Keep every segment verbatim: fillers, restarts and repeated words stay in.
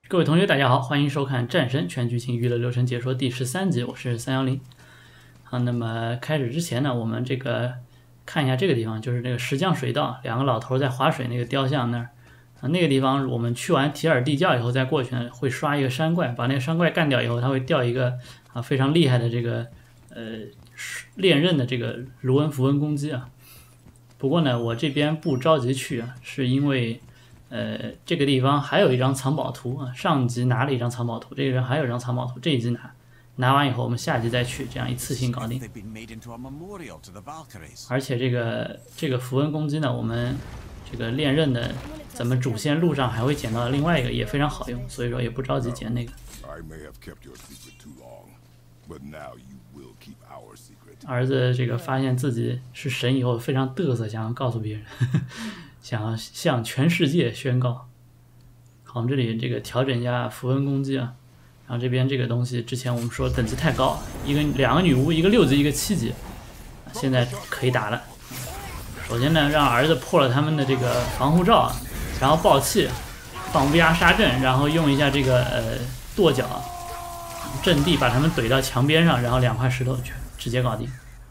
各位同学，大家好，欢迎收看《战神全剧情娱乐流程解说》第十三集，我是三幺零。好，那么开始之前呢，我们这个看一下这个地方，就是这个石匠水道，两个老头在划水那个雕像那儿啊，那个地方我们去完提尔地窖以后再过去呢，会刷一个山怪，把那个山怪干掉以后，它会掉一个啊非常厉害的这个呃炼刃的这个卢恩符文攻击啊。不过呢，我这边不着急去啊，是因为。呃，这个地方还有一张藏宝图啊，上集拿了一张藏宝图，这个人还有一张藏宝图，这一集拿，拿完以后我们下集再去，这样一次性搞定。而且这个这个符文攻击呢，我们这个炼刃的，咱们主线路上还会捡到另外一个，也非常好用，所以说也不着急捡那个。儿子这个发现自己是神以后，非常嘚瑟，想要告诉别人。呵呵想要向全世界宣告。好，我们这里这个调整一下符文攻击啊，然后这边这个东西之前我们说等级太高，一个两个女巫，一个六级，一个七级，现在可以打了。首先呢，让儿子破了他们的这个防护罩，然后爆气，放乌鸦杀阵，然后用一下这个呃跺脚阵地把他们怼到墙边上，然后两块石头全直接搞定。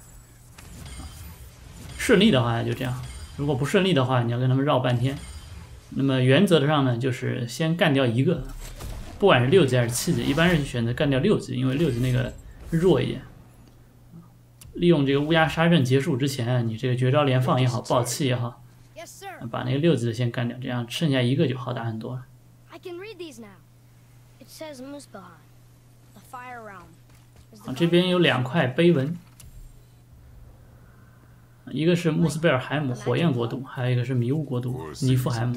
顺利的话就这样。如果不顺利的话，你要跟他们绕半天。那么原则上呢，就是先干掉一个，不管是六级还是七级，一般是选择干掉六级，因为六级那个弱一点。利用这个乌鸦杀阵结束之前，你这个绝招连放也好，爆气也好，把那个六级的先干掉，这样剩下一个就好打很多了。啊，这边有两块碑文。一个是穆斯贝尔海姆火焰国度，还有一个是迷雾国度尼夫海姆。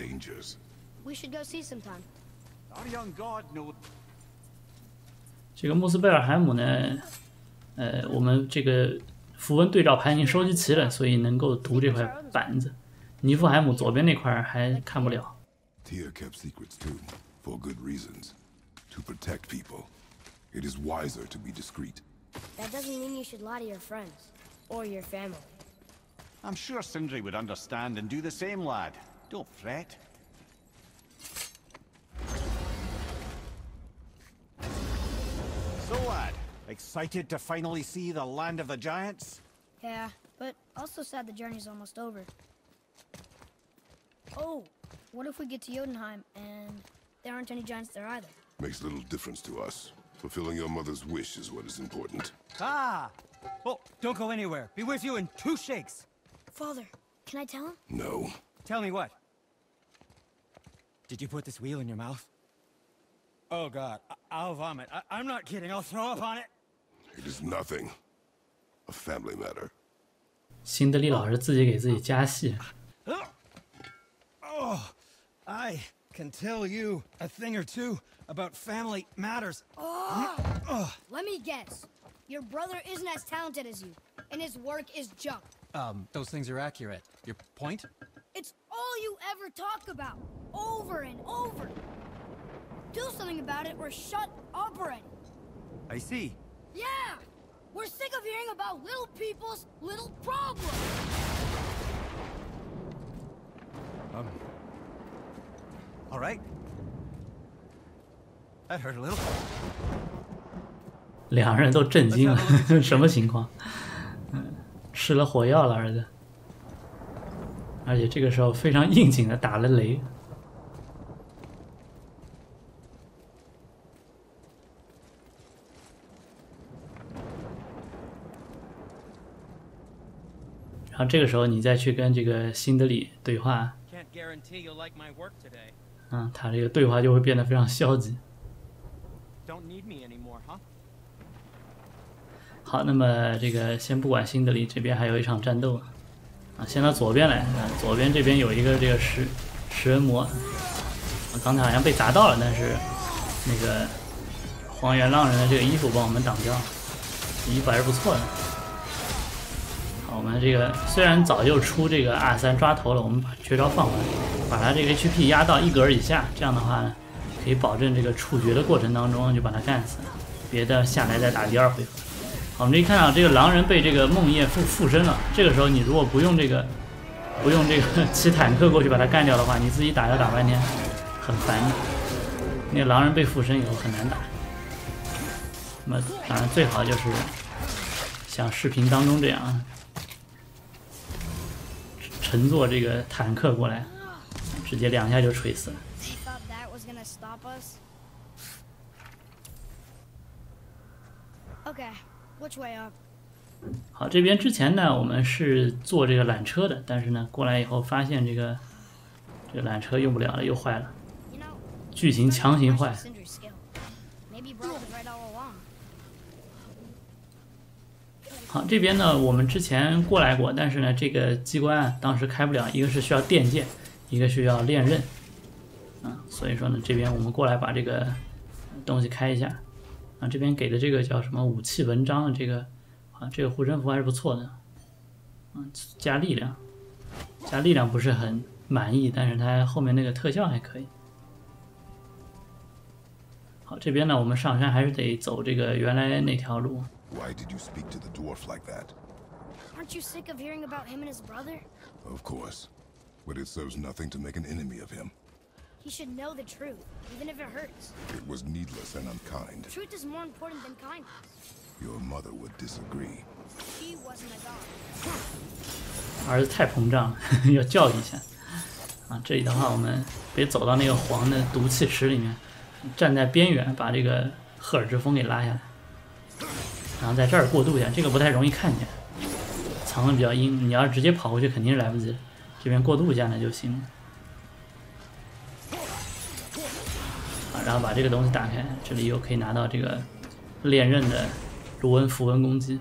这个穆斯贝尔海姆呢，呃，我们这个符文对照盘已经收集齐了，所以能够读这块板子。尼夫海姆左边那块还看不了。 I'm sure Sindri would understand and do the same, lad. Don't fret. So, lad, excited to finally see the land of the giants? Yeah, but also sad the journey's almost over. Oh, what if we get to Jotunheim and there aren't any giants there either? Makes little difference to us. Fulfilling your mother's wish is what is important. Ah! Oh, don't go anywhere. Be with you in two shakes. Father, can I tell him? No. Tell me what? Did you put this wheel in your mouth? Oh, God. I I'll vomit. I I'm not kidding. I'll throw up on it. It is nothing. A family matter. 辛德利老师自己给自己加戏。 Oh, I can tell you a thing or two about family matters. Oh, let me guess. Your brother isn't as talented as you, and his work is junk. Um, those things are accurate. Your point? It's all you ever talk about, over and over. Do something about it or shut up already. I see. Yeah! We're sick of hearing about little people's little problems! Um... Alright. That hurt a little. 两人都震惊了，什么情况？嗯，吃了火药了，儿子。而且这个时候非常应景的打了雷。然后这个时候你再去跟这个辛德里对话，嗯，他这个对话就会变得非常消极。好，那么这个先不管辛德里这边还有一场战斗啊，先到左边来啊，左边这边有一个这个食食人魔，刚才好像被砸到了，但是那个荒原浪人的这个衣服帮我们挡掉了，衣服还是不错的。好，我们这个虽然早就出这个 R 三抓头了，我们把绝招放回来，把他这个 H P 压到一格以下，这样的话呢，可以保证这个处决的过程当中就把他干死了，别的下来再打第二回合。好，我们这一看到这个狼人被这个梦魇附附身了，这个时候你如果不用这个不用这个骑坦克过去把他干掉的话，你自己打要打半天，很烦的。 那个狼人被附身以后很难打。那么当然最好就是像视频当中这样，乘坐这个坦克过来，直接两下就锤死了。 You thought that was gonna stop us? Okay, which way up? 好，这边之前呢，我们是坐这个缆车的，但是呢，过来以后发现这个这个缆车用不了了，又坏了， You know, 剧情强行坏。 Sindri's skill. Maybe Brok was right all along. 好，这边呢，我们之前过来过，但是呢，这个机关啊，当时开不了，一个是需要电剑，一个需要炼刃，啊，所以说呢，这边我们过来把这个东西开一下，啊，这边给的这个叫什么武器文章的这个，啊，这个护身符还是不错的，嗯，加力量，加力量不是很满意，但是它后面那个特效还可以。好，这边呢，我们上山还是得走这个原来那条路。 Why did you speak to the dwarf like that? Aren't you sick of hearing about him and his brother? Of course. But it serves nothing to make an enemy of him. He should know the truth, even if it hurts. It was needless and unkind. Truth is more important than kindness. Your mother would disagree. She wasn't a god. 儿子太膨胀了，要教育一下。啊，这里的话，我们得走到那个黄的毒气池里面，站在边缘把这个赫尔之风给拉下来，然后在这儿过渡一下，这个不太容易看见，藏的比较阴。你要是直接跑过去，肯定是来不及的。这边过渡一下呢就行了。啊，然后把这个东西打开，这里又可以拿到这个炼刃的卢恩符文攻击。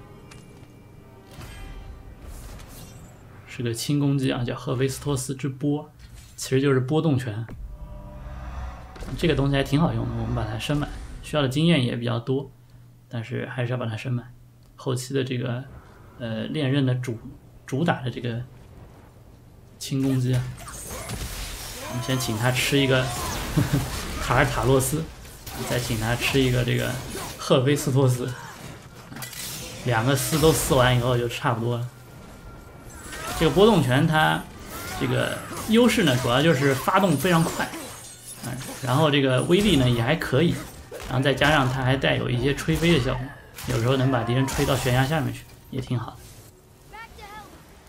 是个轻攻击啊，叫赫菲斯托斯之波，其实就是波动拳。这个东西还挺好用的，我们把它升满，需要的经验也比较多，但是还是要把它升满。后期的这个呃炼刃的主主打的这个轻攻击啊，我们先请他吃一个呵呵卡尔塔洛斯，再请他吃一个这个赫菲斯托斯，两个撕都撕完以后就差不多了。 这个波动拳它这个优势呢，主要就是发动非常快，嗯，然后这个威力呢也还可以，然后再加上它还带有一些吹飞的效果，有时候能把敌人吹到悬崖下面去，也挺好的。 Back to hell.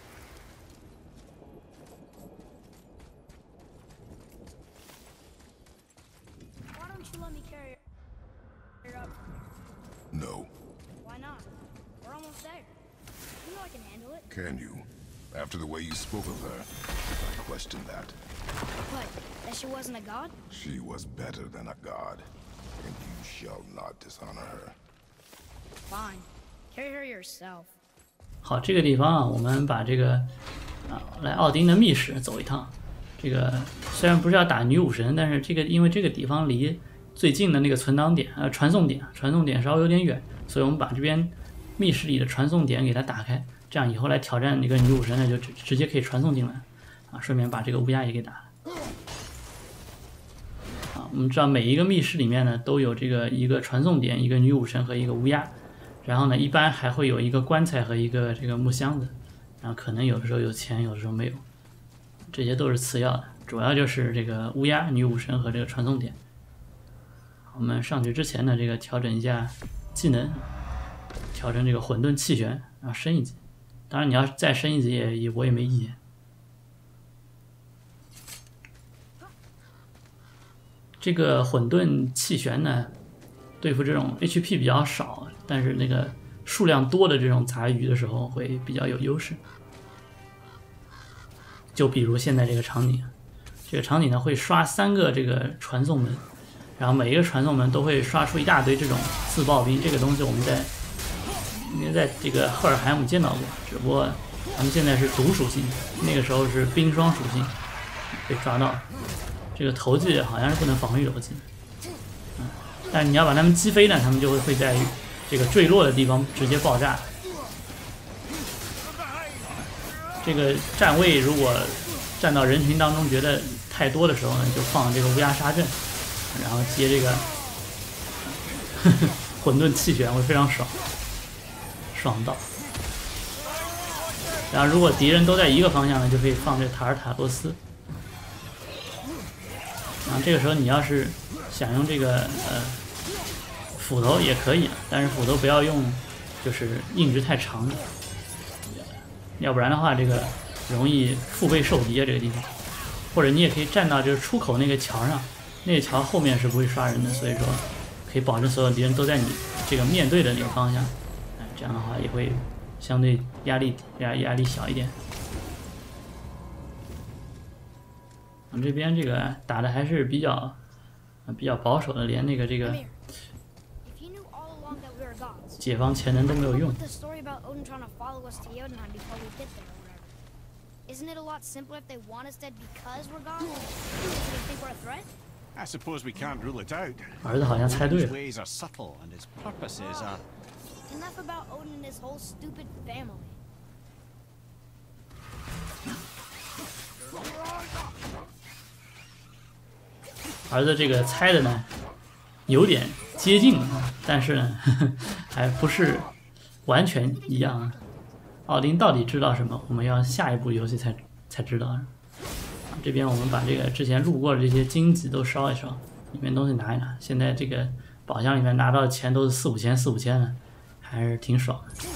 Why don't you let me carry her up? No. Why not? We're almost there. You know I can handle it. Can you? After the way you spoke of her, I question that. What? That she wasn't a god? She was better than a god, and you shall not dishonor her. Fine. Carry her yourself. 好，这个地方啊，我们把这个啊来奥丁的密室走一趟。这个虽然不是要打女武神，但是这个因为这个地方离最近的那个存档点呃传送点传送点稍微有点远，所以我们把这边密室里的传送点给它打开。 这样以后来挑战那个女武神呢，就直直接可以传送进来，啊，顺便把这个乌鸦也给打了。啊，我们知道每一个密室里面呢都有这个一个传送点、一个女武神和一个乌鸦，然后呢一般还会有一个棺材和一个这个木箱子，然后可能有的时候有钱，有的时候没有，这些都是次要的，主要就是这个乌鸦、女武神和这个传送点。我们上去之前呢，这个调整一下技能，调整这个混沌气旋，然后升一级。 当然，你要再升一级也也我也没意见。这个混沌气旋呢，对付这种 H P 比较少，但是那个数量多的这种杂鱼的时候会比较有优势。就比如现在这个场景，这个场景呢会刷三个这个传送门，然后每一个传送门都会刷出一大堆这种自爆兵。这个东西我们在。 应该在这个赫尔海姆见到过，只不过咱们现在是毒属性，那个时候是冰霜属性，被抓到了。这个投技好像是不能防御投技，嗯，但是你要把它们击飞呢，它们就会会在这个坠落的地方直接爆炸。这个站位如果站到人群当中觉得太多的时候呢，就放这个乌鸦杀阵，然后接这个呵呵混沌气旋会非常爽。 爽到，然后如果敌人都在一个方向呢，就可以放这塔尔塔罗斯。然后这个时候你要是想用这个呃斧头也可以，但是斧头不要用就是硬直太长的，要不然的话这个容易腹背受敌啊这个地方。或者你也可以站到就是出口那个桥上，那个桥后面是不会刷人的，所以说可以保证所有敌人都在你这个面对的那个方向，哎，这样的话也会相对压力压压力小一点。我们这边这个打的还是比较比较保守的，连那个这个解放潜能都没有用。 Isn't it a lot simpler if they want us dead because we're gone? Do they think we're a threat? I suppose we can't rule it out. 儿子好像猜对 His 了。 ways are subtle and his purposes are. Enough about Odin and his whole stupid family. 儿子这个猜的呢，有点接近了，但是呢，呵呵还不是完全一样啊。奥丁到底知道什么？我们要下一步游戏才才知道。这边我们把这个之前路过的这些荆棘都烧一烧，里面东西拿一拿。现在这个宝箱里面拿到的钱都是四五千、四五千的，还是挺爽的。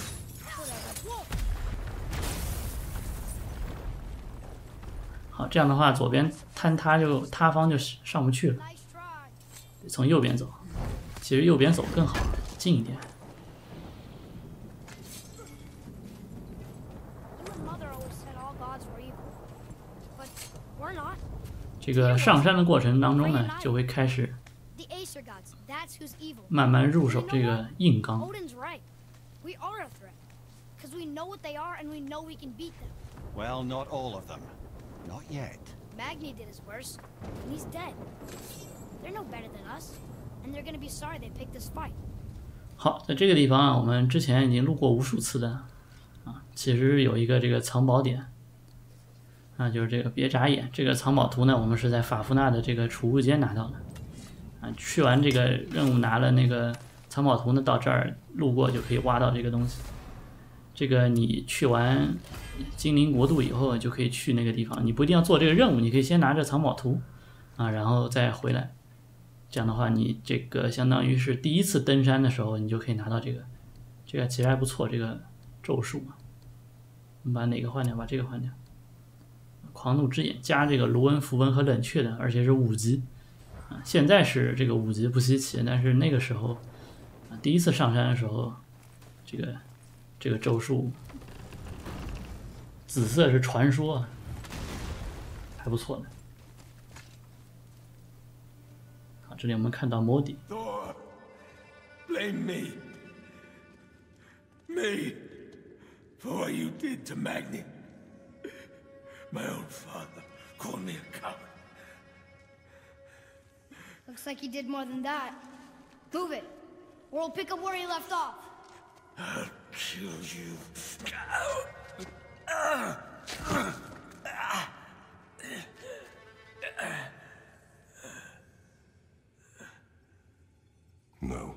好，这样的话，左边坍塌就塌方就上不去了，得从右边走。其实右边走更好，近一点。这个上山的过程当中呢，就会开始慢慢入手这个硬刚。 Well, not all of them. Not yet. Magni did his worst, and he's dead. They're no better than us, and they're gonna be sorry they picked this fight. 好，在这个地方啊，我们之前已经录过无数次的啊，其实有一个这个藏宝点。啊，就是这个别眨眼，这个藏宝图呢，我们是在法夫纳的这个储物间拿到的。啊，去完这个任务拿了那个藏宝图呢，到这儿路过就可以挖到这个东西。这个你去完精灵国度以后，就可以去那个地方。你不一定要做这个任务，你可以先拿着藏宝图，啊，然后再回来。这样的话，你这个相当于是第一次登山的时候，你就可以拿到这个。这个其实还不错，这个咒术啊。我们把哪个换掉？把这个换掉。狂怒之眼加这个卢恩符文和冷却的，而且是五级啊。现在是这个五级不稀奇，但是那个时候啊，第一次上山的时候，这个这个咒术紫色是传说，还不错的。好，这里我们看到摩底。 Thor, blame me, me, for what you did to Magni. My own father called me a coward. Looks like he did more than that. Move it, or we'll pick up where he left off. I'll kill you. No.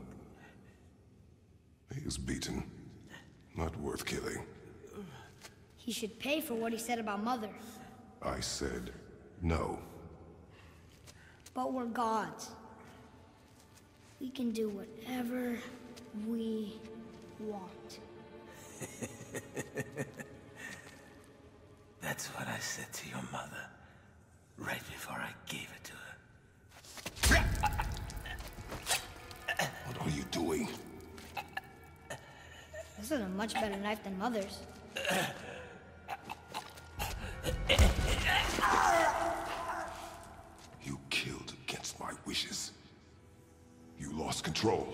He is beaten. Not worth killing. He should pay for what he said about Mother. I said no. But we're gods. We can do whatever we want. That's what I said to your mother, right before I gave it to her. What are you doing? This is a much better knife than Mother's. You killed against my wishes. You lost control.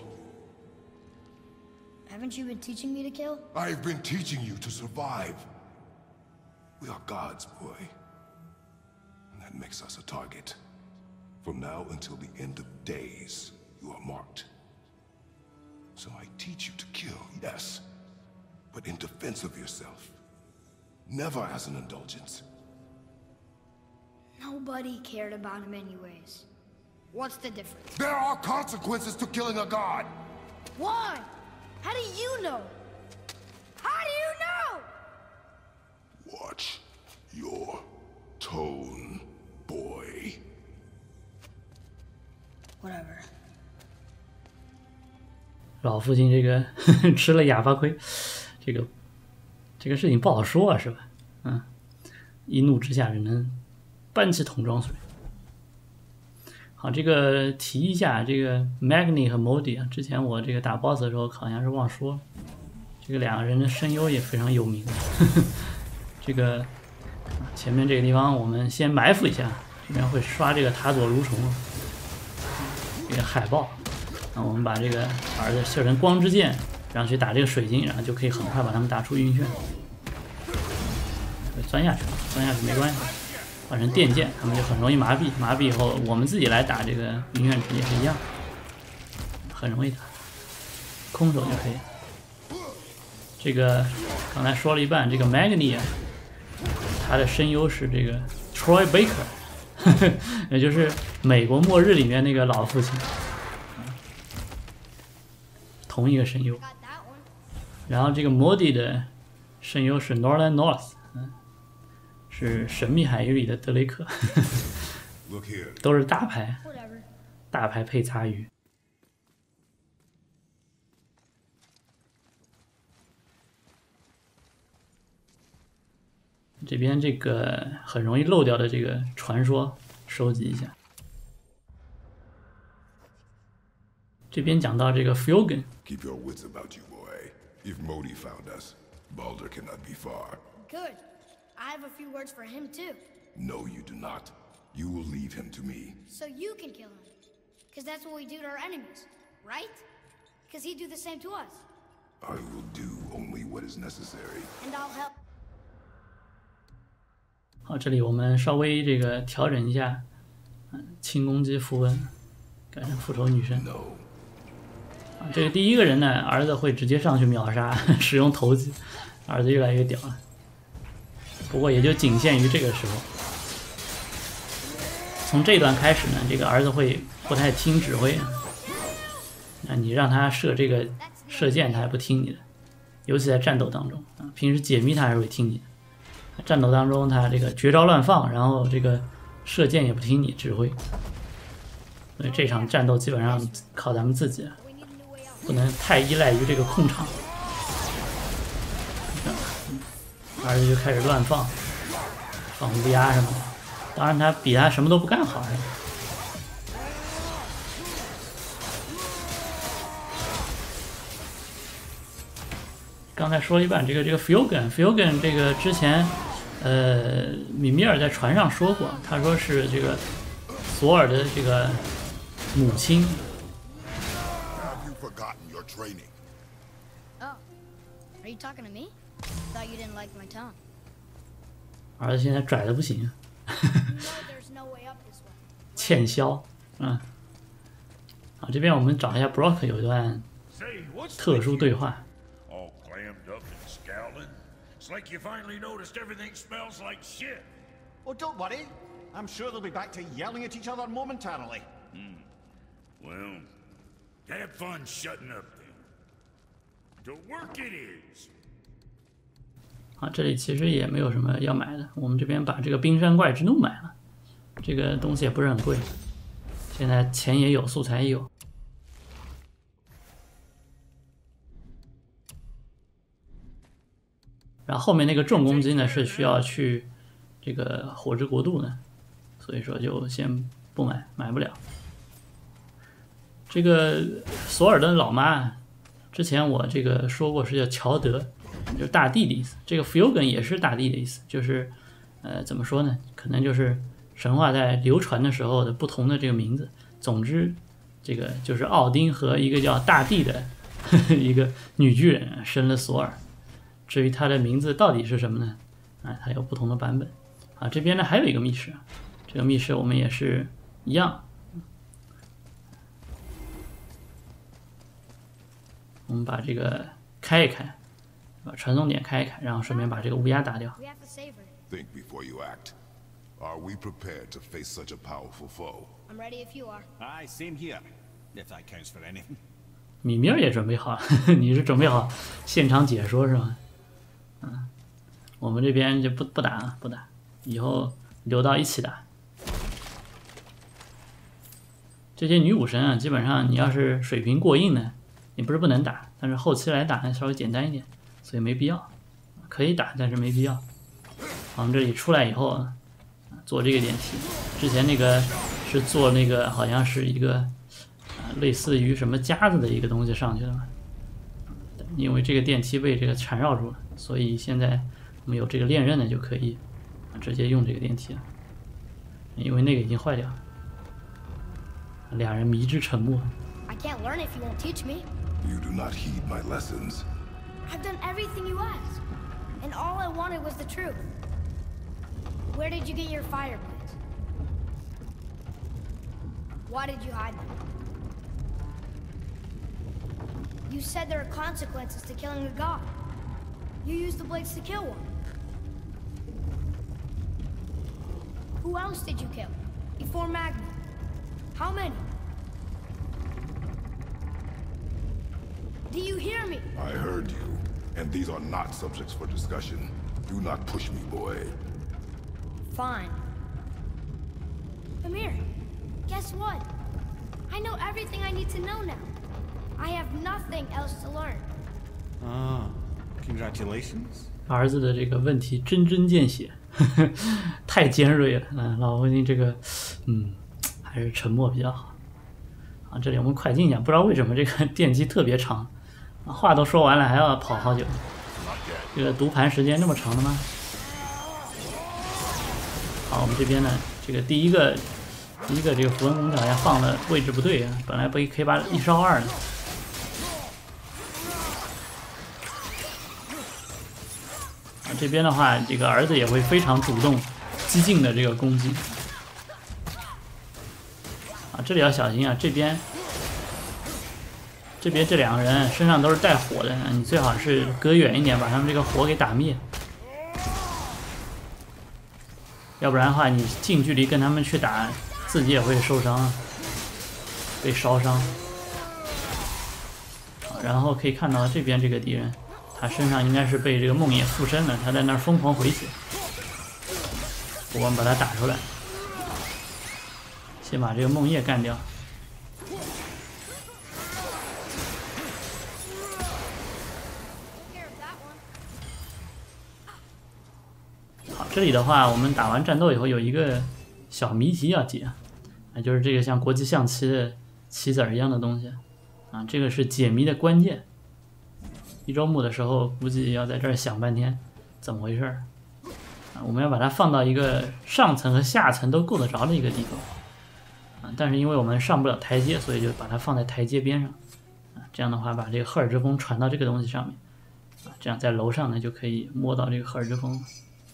Haven't you been teaching me to kill? I've been teaching you to survive. We are gods, boy. And that makes us a target. From now until the end of days, you are marked. So I teach you to kill, yes, but in defense of yourself. Never as an indulgence. Nobody cared about him anyways. What's the difference? There are consequences to killing a god! Why? How do you know? How do you know? Watch your tone, boy. Whatever. 老父亲这个吃了哑巴亏，这个这个事情不好说啊，是吧？嗯，一怒之下只能搬起桶装水。好，这个提一下，这个 Magni 和 Modi 啊，之前我这个打 boss 的时候好像是忘说了，这个两个人的声优也非常有名。这个前面这个地方我们先埋伏一下，这边会刷这个塔佐蠕虫这个海豹，然后我们把这个儿子射成光之剑，然后去打这个水晶，然后就可以很快把他们打出晕眩。钻下去，钻下去没关系。换成电剑，他们就很容易麻痹，麻痹以后我们自己来打这个晕眩值也是一样，很容易打，空手就可以。这个刚才说了一半，这个 Magni 啊，他的声优是这个 Troy Baker， 也就是美国末日里面那个老父亲，同一个声优。然后这个 Modi 的声优是 Northern North。是神秘海域里的德雷克，都是大牌，大牌配杂鱼。这边这个很容易漏掉的这个传说，收集一下。这边讲到这个 Fjogen。 Keep your wits about you, boy. If Modi found us, Baldur cannot be far. Good. I have a few words for him, too. No, you do not. You will leave him to me. So you can kill him. Because that's what we do to our enemies, right? Because he'd do the same to us. I will do only what is necessary. And I'll help. 好，这里我们稍微这个调整一下，嗯，轻攻击符文改成复仇女神。 No. 啊，这个第一个人呢，儿子会直接上去秒杀，使用投技，儿子越来越屌了。不过也就仅限于这个时候。从这段开始呢，这个儿子会不太听指挥。那你让他射这个射箭，他还不听你的，尤其在战斗当中啊。平时解谜他还是会听你的，战斗当中他这个绝招乱放，然后这个射箭也不听你指挥。所以这场战斗基本上靠咱们自己，不能太依赖于这个控场。儿子就开始乱放，放乌鸦什么的。当然，他比他什么都不干好。刚才说了一半，这个这个 Fjogen，Fjogen 这个之前，呃，米米尔在船上说过，他说是这个索尔的这个母亲。 Have you forgotten your training? Oh. Are you talking to me? Thought you didn't like my tongue. 儿子现在拽的不行， You know there's no way up this way. 欠削，嗯。好，这边我们找一下 Brock 有一段 Say, what's 特殊 with 对 you? 话。 All clammed up and scowling? It's like you finally noticed everything smells like shit. Oh, don't worry. I'm sure they'll be back to yelling at each other momentarily. Well, have fun shutting up then. To work it is. 啊，这里其实也没有什么要买的，我们这边把这个冰山怪之怒买了，这个东西也不是很贵，现在钱也有，素材也有。然后后面那个重攻击呢是需要去这个火之国度的，所以说就先不买，买不了。这个索尔的老妈，之前我这个说过是叫乔德。就是大地的意思，这个 Fjogen 也是大地的意思，就是呃怎么说呢？可能就是神话在流传的时候的不同的这个名字。总之，这个就是奥丁和一个叫大地的呵呵一个女巨人生了索尔。至于他的名字到底是什么呢？啊，它有不同的版本。啊，这边呢还有一个密室，这个密室我们也是一样。我们把这个开一开。把传送点开一开，然后顺便把这个乌鸦打掉。 We have to save her. Think before you act. Are we prepared to face such a powerful foe? I'm ready if you are. Aye, same here. If that counts for anything. 米米尔也准备好了，你是准备好现场解说是吗？嗯，我们这边就不不打了，不打，以后留到一起打。 这些女武神啊，基本上你要是水平过硬的，也不是不能打，但是后期来打呢稍微简单一点，所以没必要。可以打，但是没必要。我们这里出来以后，做这个电梯，之前那个是做那个好像是一个、呃、类似于什么夹子的一个东西上去的嘛。因为这个电梯被这个缠绕住了，所以现在我们有这个链刃的就可以直接用这个电梯了。因为那个已经坏掉了。两人迷之沉默。 I can't learn if you won't teach me. You do not heed my lessons. I've done everything you asked, and all I wanted was the truth. Where did you get your fire blades? Why did you hide them? You said there are consequences to killing a god. You used the blades to kill one. Who else did you kill? Before Magni? How many? Do you hear me? I heard you, and these are not subjects for discussion. Do not push me, boy. Fine. Amir, guess what? I know everything I need to know now. I have nothing else to learn. Ah, congratulations. 儿子的这个问题针针见血，呵呵，太尖锐了。嗯，老父亲这个，嗯，还是沉默比较好。啊，这里我们快进一下，不知道为什么这个电机特别长，啊，话都说完了还要跑好久。这个读盘时间这么长的吗？好，我们这边呢，这个第一个第一个这个符文工厂好像放的位置不对啊，本来不可以把一烧二的。啊，这边的话，这个儿子也会非常主动、激进的这个攻击。啊，这里要小心啊，这边这边这两个人身上都是带火的，你最好是隔远一点，把他们这个火给打灭。 要不然的话，你近距离跟他们去打，自己也会受伤，被烧伤。然后可以看到这边这个敌人，他身上应该是被这个梦魇附身了，他在那儿疯狂回血。我们把他打出来，先把这个梦魇干掉。这里的话，我们打完战斗以后有一个小谜题要解，啊，就是这个像国际象棋的棋子儿一样的东西，啊，这个是解谜的关键。一周目的时候，估计要在这儿想半天，怎么回事儿？啊，我们要把它放到一个上层和下层都够得着的一个地方，啊，但是因为我们上不了台阶，所以就把它放在台阶边上，啊，这样的话把这个赫尔之风传到这个东西上面，啊，这样在楼上呢就可以摸到这个赫尔之风了。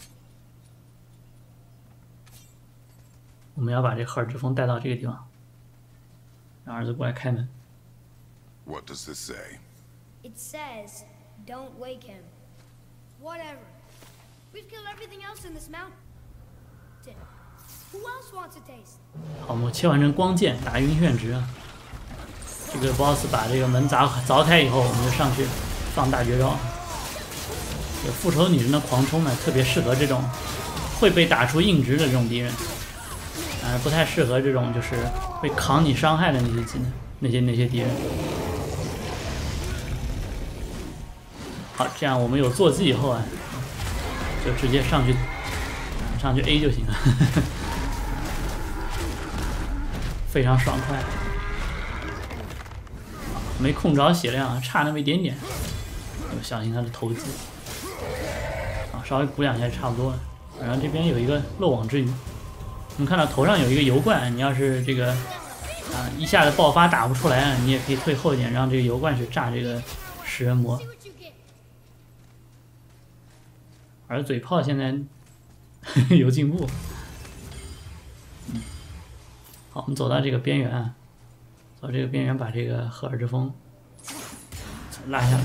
我们要把这赫尔之风带到这个地方，让儿子过来开门。 What does this say? It says, don't wake him. Whatever. We've killed everything else in this mountain. Who else wants a taste? 好，我们切换成光剑打晕眩值啊。这个 boss 把这个门砸凿开以后，我们就上去放大绝招。这复仇女神的狂冲呢，特别适合这种会被打出硬直的这种敌人。 啊，不太适合这种就是会扛你伤害的那些技能，那些那些敌人。好，这样我们有坐骑以后啊，就直接上去，上去 A 就行了，非常爽快。没控着血量，差那么一点点，就小心他的投技。啊，稍微补两下就差不多了。然后这边有一个漏网之鱼。 我们看到头上有一个油罐，你要是这个啊一下子爆发打不出来，你也可以退后一点，让这个油罐去炸这个食人魔。而嘴炮现在有进步。嗯，好，我们走到这个边缘啊，走这个边缘把这个赫尔之风拉下来。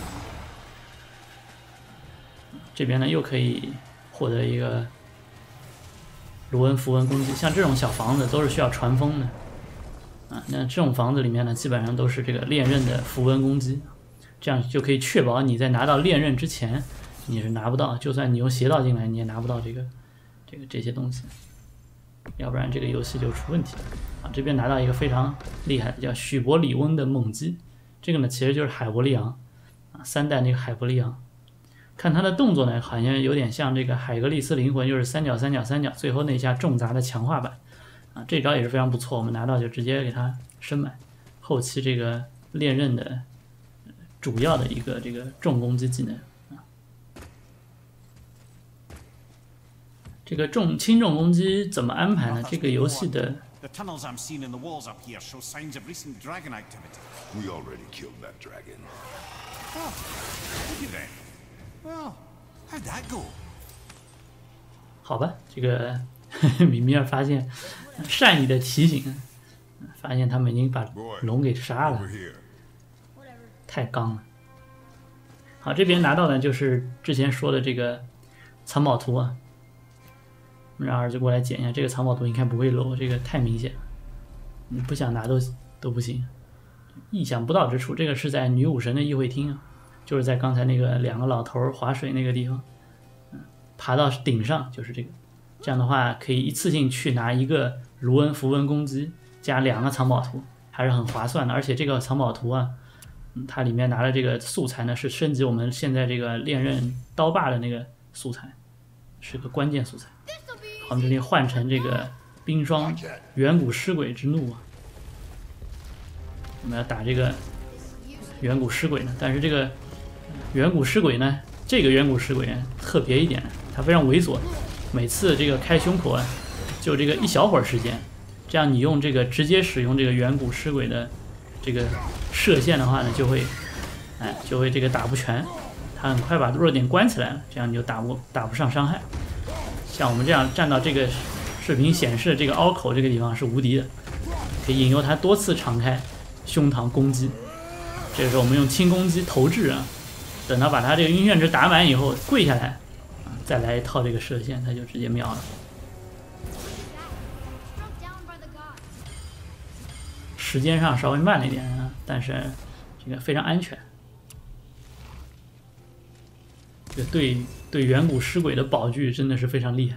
这边呢又可以获得一个。 卢恩符文攻击，像这种小房子都是需要传风的，啊，那这种房子里面呢，基本上都是这个炼刃的符文攻击，这样就可以确保你在拿到炼刃之前，你是拿不到，就算你用邪道进来，你也拿不到这个这个这些东西。 要不然这个游戏就出问题了啊。这边拿到一个非常厉害的叫许伯里翁的猛击，这个呢其实就是海伯利昂啊，三代那个海伯利昂。看他的动作呢，好像有点像这个海格力斯灵魂，就是三角三角三角，最后那一下重砸的强化版啊，这招也是非常不错。我们拿到就直接给他升满，后期这个练刃的主要的一个这个重攻击技能啊。这个重轻重攻击怎么安排呢？这个游戏的 The tunnels I'm seeing in the walls up here show signs of recent dragon activity. We already killed that dragon. Oh, did you then? Well, how'd that go? 好吧，这个米米尔发现善意的提醒，发现他们已经把龙给杀了， Over here. 太刚了。好，这边拿到的就是之前说的这个藏宝图啊，让儿子过来捡一下。这个藏宝图你看不会漏，这个太明显了，你不想拿都都不行。意想不到之处，这个是在女武神的议会厅啊，就是在刚才那个两个老头划水那个地方，嗯，爬到顶上就是这个。这样的话可以一次性去拿一个卢恩符文攻击加两个藏宝图，还是很划算的。而且这个藏宝图啊，嗯，它里面拿的这个素材呢是升级我们现在这个炼刃刀霸的那个素材，是个关键素材。我们这里换成这个冰霜远古尸鬼之怒啊，我们要打这个远古尸鬼呢。但是这个远古尸鬼呢，这个远古尸鬼呢特别一点，它非常猥琐，每次这个开胸口啊，就这个一小会儿时间。这样你用这个直接使用这个远古尸鬼的这个射线的话呢，就会，哎，就会这个打不全，它很快把弱点关起来了，这样你就打不打不上伤害。像我们这样站到这个视频显示的这个凹口这个地方是无敌的，可以引诱它多次敞开胸膛攻击。这个时候我们用轻攻击投掷啊，等到把它这个晕眩值打满以后跪下来啊，再来一套这个射线，它就直接秒了。时间上稍微慢了一点啊，但是这个非常安全。这个对对远古尸鬼的宝具真的是非常厉害。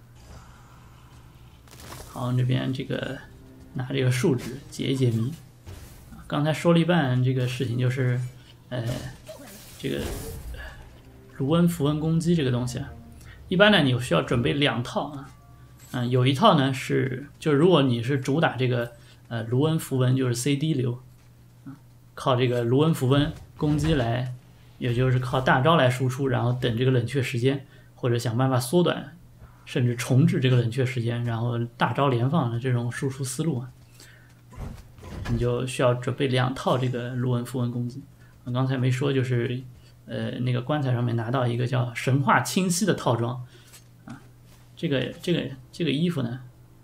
好，这边这个拿这个树脂解一解谜。刚才说了一半这个事情，就是呃这个卢恩符文攻击这个东西啊，一般呢你需要准备两套啊，嗯，有一套呢是就是如果你是主打这个呃卢恩符文，就是 C D 流，靠这个卢恩符文攻击来。也就是靠大招来输出，然后等这个冷却时间，或者想办法缩短，甚至重置这个冷却时间，然后大招连放的这种输出思路啊，你就需要准备两套这个卢恩符文攻击。我刚才没说，就是呃那个棺材上面拿到一个叫神话清晰的套装啊，这个这个这个衣服呢，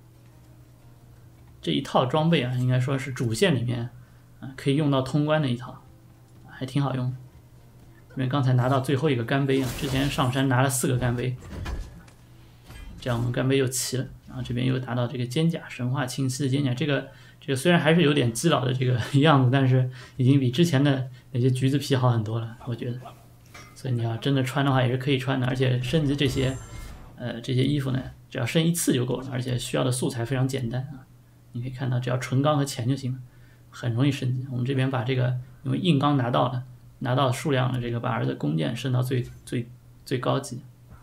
这一套装备啊，应该说是主线里面啊可以用到通关的一套，还挺好用的。因为刚才拿到最后一个干杯啊，之前上山拿了四个干杯，这样我们干杯又齐了。然后这边又拿到这个肩甲，神话清晰的肩甲，这个这个虽然还是有点基佬的这个样子，但是已经比之前的那些橘子皮好很多了，我觉得。所以你要真的穿的话也是可以穿的，而且升级这些呃这些衣服呢，只要升一次就够了，而且需要的素材非常简单啊。你可以看到，只要纯钢和钱就行了，很容易升级。我们这边把这个因为硬钢拿到了。拿到数量的这个，把儿子弓箭升到最最最高级。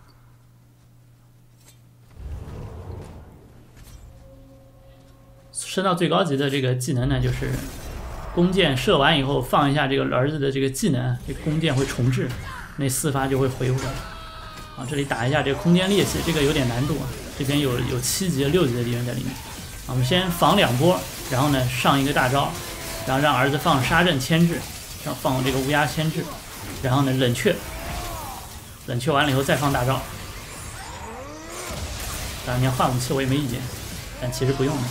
升到最高级的这个技能呢，就是弓箭射完以后放一下这个儿子的这个技能，这个弓箭会重置，那四发就会回回来。啊，这里打一下这个空间猎奇，这个有点难度啊。这边有有七级、六级的敌人在里面。啊，我们先防两波，然后呢上一个大招，然后让儿子放杀阵牵制。要放这个乌鸦牵制，然后呢冷却，冷却完了以后再放大招。当然你要换武器我也没意见，但其实不用了。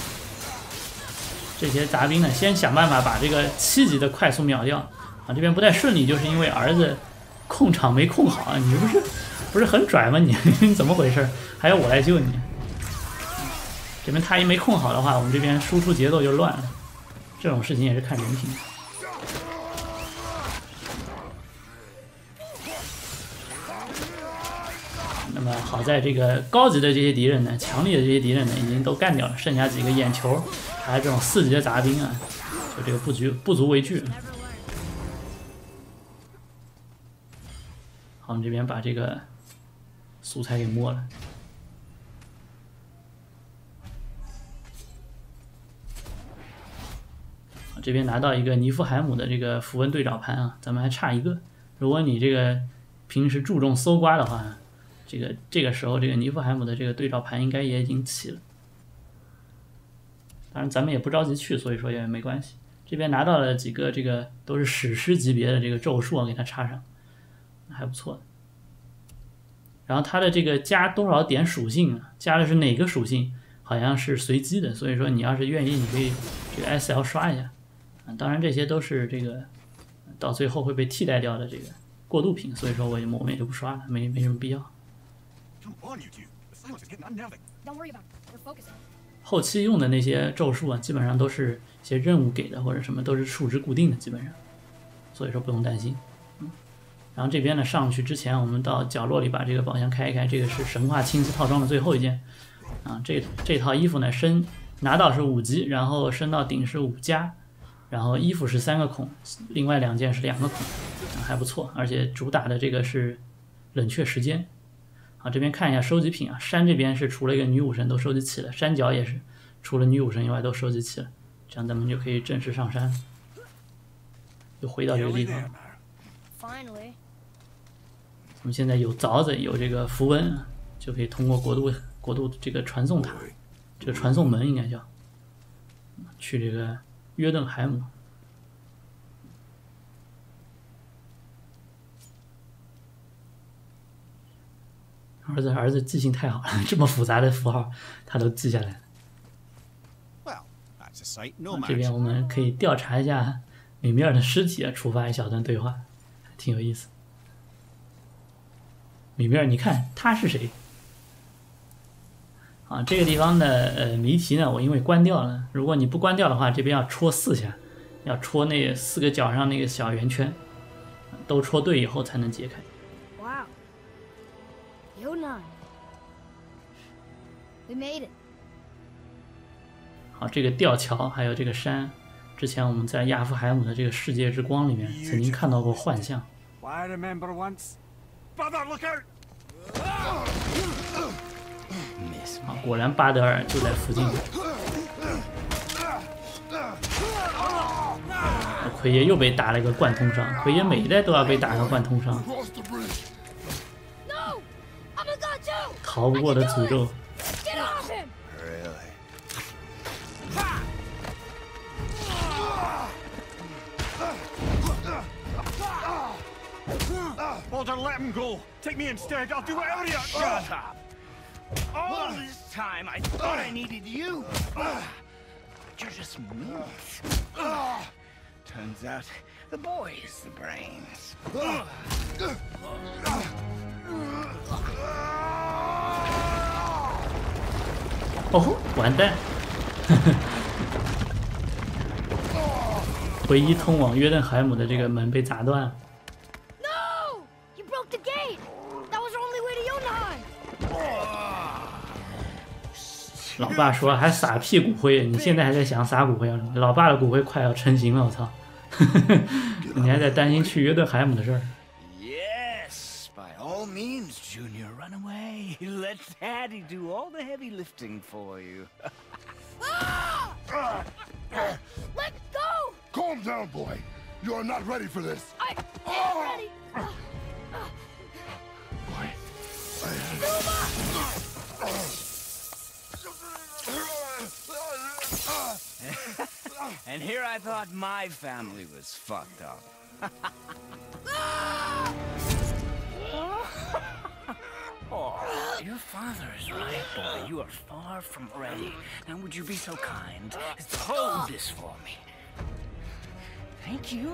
这些杂兵呢，先想办法把这个七级的快速秒掉啊！这边不太顺利，就是因为儿子控场没控好啊！你不是不是很拽吗？你你怎么回事？还要我来救你？这边他一没控好的话，我们这边输出节奏就乱了。这种事情也是看人品。那么好在这个高级的这些敌人呢，强力的这些敌人呢，已经都干掉了，剩下几个眼球，还有这种四级的杂兵啊，就这个不足不足为惧。好，我们这边把这个素材给摸了。这边拿到一个尼夫海姆的这个符文对照盘啊，咱们还差一个。如果你这个平时注重搜刮的话，这个这个时候这个尼夫海姆的这个对照盘应该也已经齐了。当然咱们也不着急去，所以说也没关系。这边拿到了几个这个都是史诗级别的这个咒术啊，给它插上，还不错。然后它的这个加多少点属性啊，加的是哪个属性，好像是随机的，所以说你要是愿意，你可以这个 S L 刷一下。啊，当然这些都是这个到最后会被替代掉的这个过渡品，所以说我也我们也就不刷了，没没什么必要。后期用的那些咒术啊，基本上都是一些任务给的，或者什么都是数值固定的，基本上，所以说不用担心。嗯，然后这边呢，上去之前我们到角落里把这个宝箱开一开，这个是神话青丝套装的最后一件啊。这这套衣服呢，升拿到是五级，然后升到顶是五加。然后衣服是三个孔，另外两件是两个孔，啊，还不错。而且主打的这个是冷却时间。好，这边看一下收集品啊，山这边是除了一个女武神都收集齐了，山脚也是除了女武神以外都收集齐了，这样咱们就可以正式上山，又回到这个地方。我们现在有凿子，有这个符文，就可以通过国度国度这个传送塔，这个传送门应该叫，去这个约顿海姆。儿子，儿子记性太好了，这么复杂的符号他都记下来了。这边我们可以调查一下米米尔的尸体，触发一小段对话，挺有意思。米米尔，你看他是谁？啊，这个地方的呃谜题呢，我因为关掉了。如果你不关掉的话，这边要戳四下，要戳那四个角上那个小圆圈，都戳对以后才能解开。 Wow, you nine, we made it. 好，这个吊桥还有这个山，之前我们在亚夫海姆的这个世界之光里面曾经看到过幻象。 I remember once. Brother, look out! 啊，果然巴德尔就在附近。奎爷又被打了一个贯通伤，奎爷每一代都要被打个贯通伤，逃不过的诅咒。 Walter, let him go. Take me instead. I'll do whatever you. Shut up. All this time, I thought I needed you. But you're just meat. Turns out the boy is the brains. 哦，完蛋！唯一通往约顿海姆的这个门被砸断了。 No! You broke the gate! That was our only way to Jotunheim! 老爸说还撒屁骨灰，你现在还在想撒骨灰啊？老爸的骨灰快要成型了，我操！你还在担心去约顿海姆的事儿？ Yes, by all means, Junior, run away. Let Daddy do all the heavy lifting for you. Let go! Calm down, boy. You are not ready for this. I am ready! Boy, And here I thought my family was fucked up. Oh, your father is right, boy. You are far from ready. Now, would you be so kind as to hold this for me? Thank you.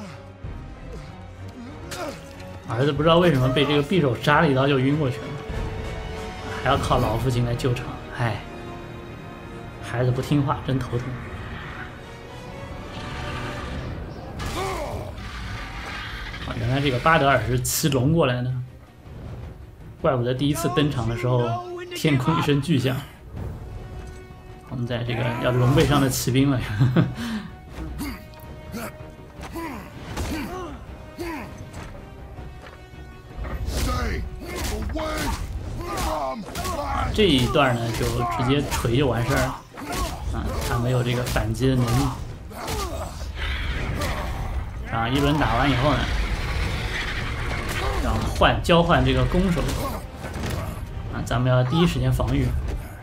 儿子不知道为什么被这个匕首扎了一刀就晕过去了，还要靠老父亲来救场。唉，孩子不听话真头疼。原来这个巴德尔是骑龙过来的。 怪不得第一次登场的时候，天空一声巨响。我们在这个要龙背上的骑兵了。这一段呢，就直接锤就完事儿了。啊，他没有这个反击的能力。然后一轮打完以后呢，然后换交换这个攻守。啊，咱们要第一时间防御。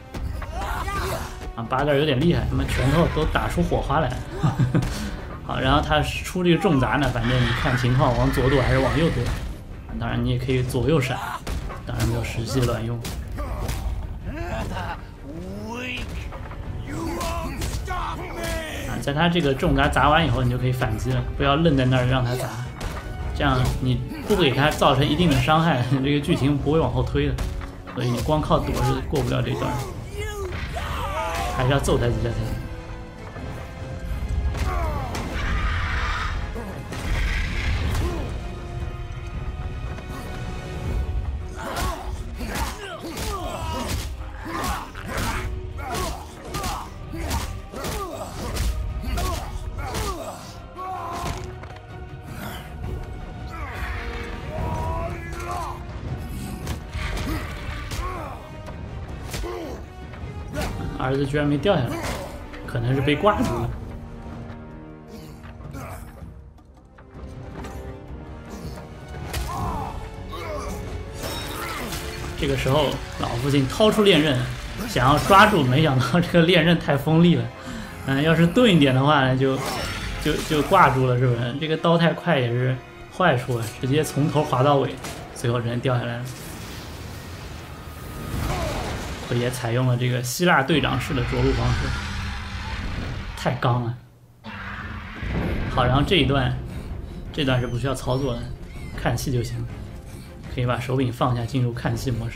啊，巴德尔有点厉害，他妈拳头都打出火花来了。好，然后他出这个重砸呢，反正你看情况，往左躲还是往右躲。当然你也可以左右闪，当然没有实际卵用。啊，在他这个重砸砸完以后，你就可以反击了，不要愣在那儿让他砸，这样你不给他造成一定的伤害，这个剧情不会往后推的。所以你光靠躲是过不了这段，还是要揍他几下才行。儿子居然没掉下来，可能是被挂住了。这个时候，老父亲掏出链刃，想要抓住，没想到这个链刃太锋利了。嗯，要是钝一点的话呢，就就就挂住了，是不是？这个刀太快也是坏处啊，直接从头划到尾，最后人掉下来了。也采用了这个希腊队长式的着陆方式，太刚了。好，然后这一段，这段是不需要操作的，看戏就行，可以把手柄放下，进入看戏模式。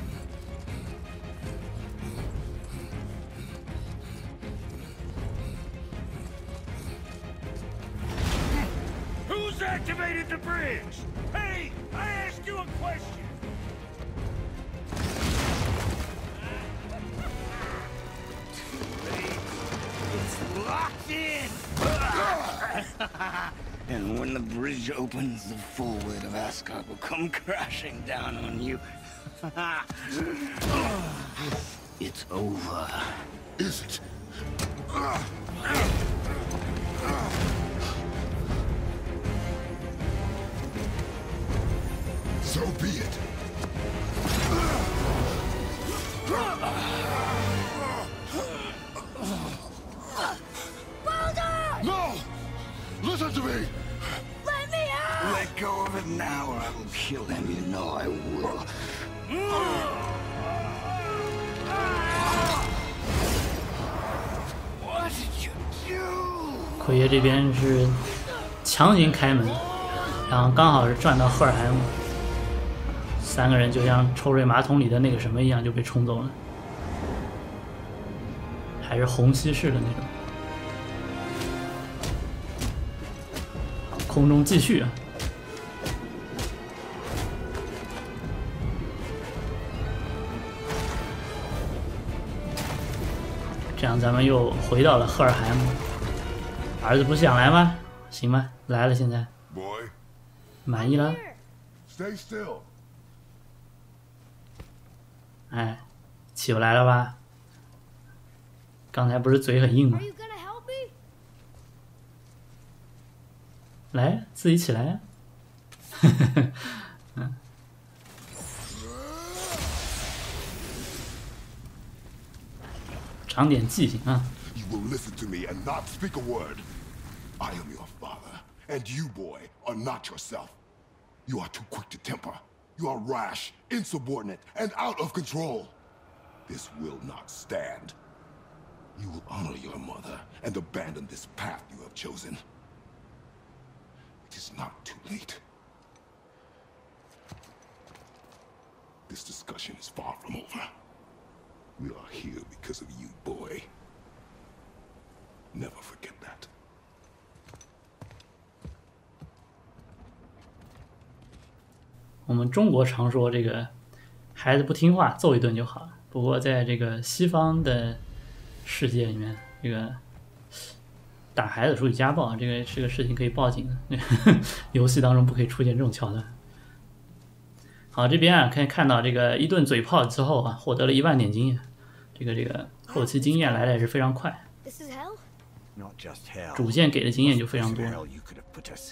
Who's activated the bridge? Hey, I asked you a question. Locked in! And when the bridge opens, the full weight of Asgard will come crashing down on you. It's over. Is it? So be it. No! Listen to me! Let me out! Let go of it now or I will kill him. You know I will. What did you do? 奎爷这边是强行开门，然后刚好是转到赫尔海姆，三个人就像抽水马桶里的那个什么一样就被冲走了，还是虹吸式的那种。空中继续啊！这样咱们又回到了赫尔海姆。儿子不是想来吗？行吧，来了，现在 Boy, 满意了。 stay still. 哎，起不来了吧？刚才不是嘴很硬吗 Are？you gonna help me? 来，自己起来呀、嗯，长点记性啊！ You will listen to me and not speak a word. I am your father, and you, boy, are not yourself. You are too quick to temper. You are rash, insubordinate, and out of control. This will not stand. You will honor your mother and abandon this path you have chosen. It is not too late. This discussion is far from over. We are here because of you, boy. Never forget that. 我们中国常说这个孩子不听话，揍一顿就好了。不过在这个西方的世界里面，这个打孩子属于家暴，这个这个事情可以报警的。游戏当中不可以出现这种桥段。好，这边啊可以看到这个一顿嘴炮之后啊，获得了一万点经验。这个这个后期经验来的也是非常快， This is hell? Not just hell. 主线给的经验就非常多。 Hell you could have put us.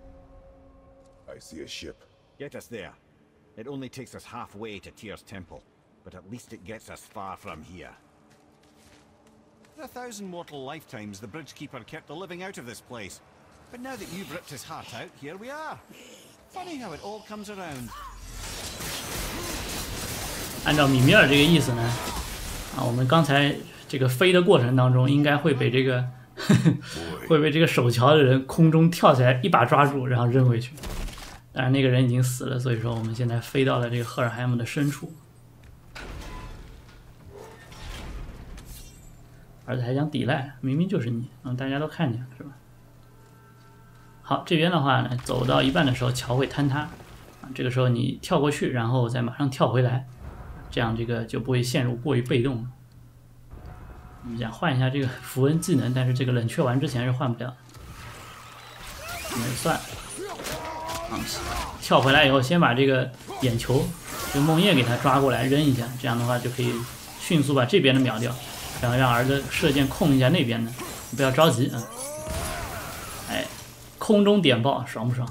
I see a ship. Get us there. It only takes us halfway to Tyr's temple, but at least it gets us far from here. For a thousand mortal lifetimes, the Bridgekeeper kept the living out of this place. But now that you've ripped his heart out, here we are. Funny how it all comes around. 按照米米尔这个意思呢，啊，我们刚才这个飞的过程当中，应该会被这个呵呵会被这个守桥的人空中跳起来一把抓住，然后扔回去。但是那个人已经死了，所以说我们现在飞到了这个赫尔海姆的深处。儿子还想抵赖，明明就是你，嗯，大家都看见了是吧？好，这边的话呢，走到一半的时候，桥会坍塌，啊，这个时候你跳过去，然后再马上跳回来，这样这个就不会陷入过于被动了。我们想换一下这个符文技能，但是这个冷却完之前是换不了的。那就算了。啊，跳回来以后，先把这个眼球，这个梦魇给他抓过来扔一下，这样的话就可以迅速把这边的秒掉，然后让儿子射箭控一下那边的，你不要着急啊。哎，空中点爆，爽不爽？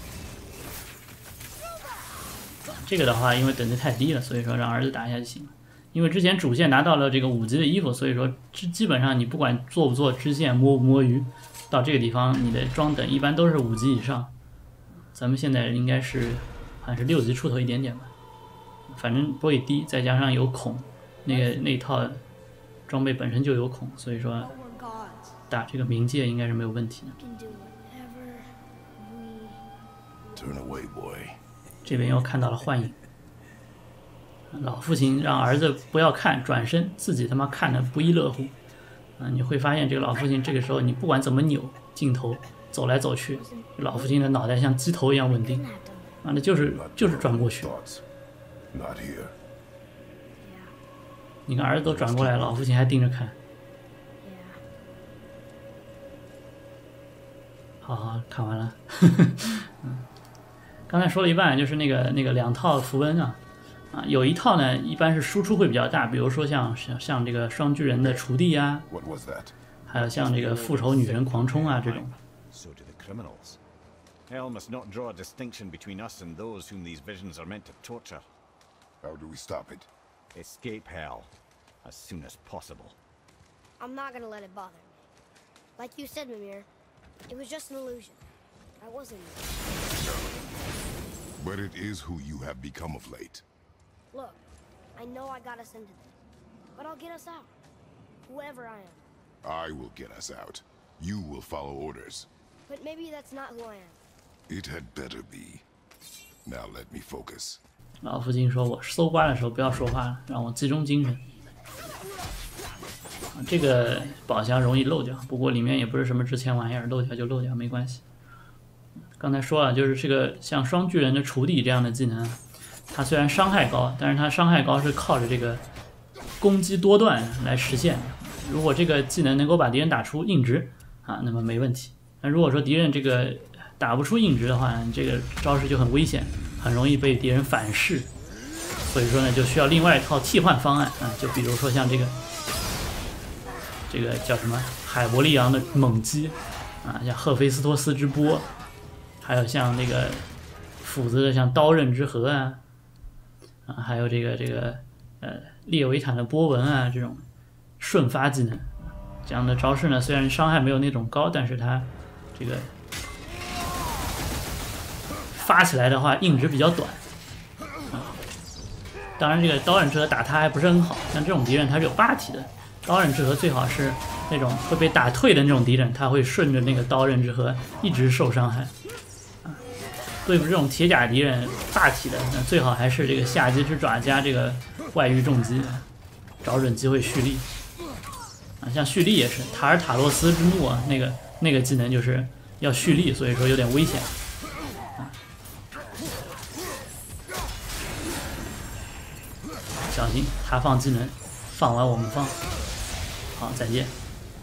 这个的话，因为等级太低了，所以说让儿子打一下就行了。因为之前主线拿到了这个五级的衣服，所以说基本上你不管做不做支线、摸不摸鱼，到这个地方你的装等一般都是五级以上。咱们现在应该是好像是六级出头一点点吧，反正不会低，再加上有孔，那个那套装备本身就有孔，所以说打这个冥界应该是没有问题的。 Can do whatever we... Turn away, boy. 这边又看到了幻影，老父亲让儿子不要看，转身，自己他妈看得不亦乐乎。啊，你会发现这个老父亲这个时候你不管怎么扭镜头，走来走去，老父亲的脑袋像鸡头一样稳定，啊，那就是就是转不过去。 Thoughts. Not here. 你看儿子都转过来，老父亲还盯着看。 好好看完了。嗯，刚才说了一半，就是那个那个两套符文啊，啊，有一套呢一般是输出会比较大，比如说像像像这个双巨人的锄地啊， What was that? 还有像这个复仇女神狂冲啊这种。 So do the criminals. Hell must not draw a distinction between us and those whom these visions are meant to torture. How do we stop it? Escape hell as soon as possible. I'm not gonna let it bother me. Like you said, Mimir, it was just an illusion. I wasn't. But it is who you have become of late. Look, I know I got us into this, but I'll get us out. Whoever I am. I will get us out. You will follow orders. But maybe that's not who I am. It had better be. Now let me focus. 老父亲说：“我搜刮的时候不要说话了，让我集中精神。”啊，这个宝箱容易漏掉，不过里面也不是什么值钱玩意儿，漏掉就漏掉，没关系。刚才说了，就是这个像双巨人的锄地这样的技能，它虽然伤害高，但是它伤害高是靠着这个攻击多段来实现的。如果这个技能能够把敌人打出硬直啊，那么没问题。那如果说敌人这个打不出硬直的话，这个招式就很危险，很容易被敌人反噬。所以说呢，就需要另外一套替换方案啊，就比如说像这个这个叫什么海伯利昂的猛击啊，像赫菲斯托斯之波，还有像那个斧子的像刀刃之河啊，啊，还有这个这个呃列维坦的波纹啊，这种瞬发技能，这样的招式呢，虽然伤害没有那种高，但是它这个发起来的话硬直比较短。当然，这个刀刃之河打他还不是很好，像这种敌人他是有霸体的。刀刃之河最好是那种会被打退的那种敌人，他会顺着那个刀刃之河一直受伤害。啊，对付这种铁甲敌人霸体的，那最好还是这个下击之爪加这个外域重击，找准机会蓄力。啊，像蓄力也是塔尔塔洛斯之怒啊，那个那个技能就是要蓄力，所以说有点危险。 啊， 小心他放技能，放完我们放。好，再见。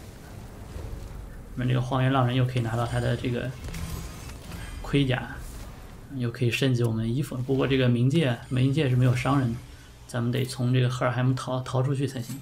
我们这个荒原浪人又可以拿到他的这个盔甲，又可以升级我们的衣服。不过这个冥界冥界是没有商人的，咱们得从这个赫尔海姆逃逃出去才行。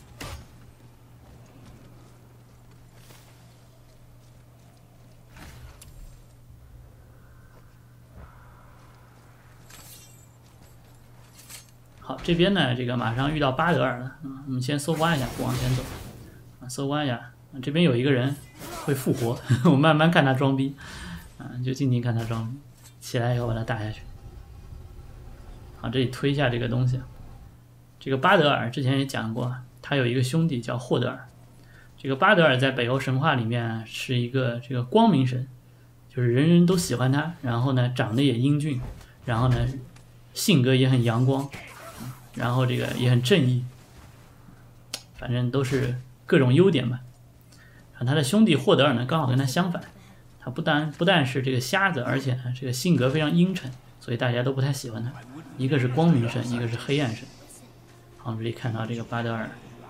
好，这边呢，这个马上遇到巴德尔了，嗯，我们先搜刮一下，不往前走，啊，搜刮一下，啊、这边有一个人会复活，我慢慢看他装逼，啊，就静静看他装逼，起来以后把他打下去。好，这里推一下这个东西，这个巴德尔之前也讲过，他有一个兄弟叫霍德尔，这个巴德尔在北欧神话里面是一个这个光明神，就是人人都喜欢他，然后呢长得也英俊，然后呢性格也很阳光。然后这个也很正义，反正都是各种优点吧。然后他的兄弟霍德尔呢，刚好跟他相反，他不但不但是这个瞎子，而且呢这个性格非常阴沉，所以大家都不太喜欢他。一个是光明神，一个是黑暗神。好，这里看到这个巴德尔，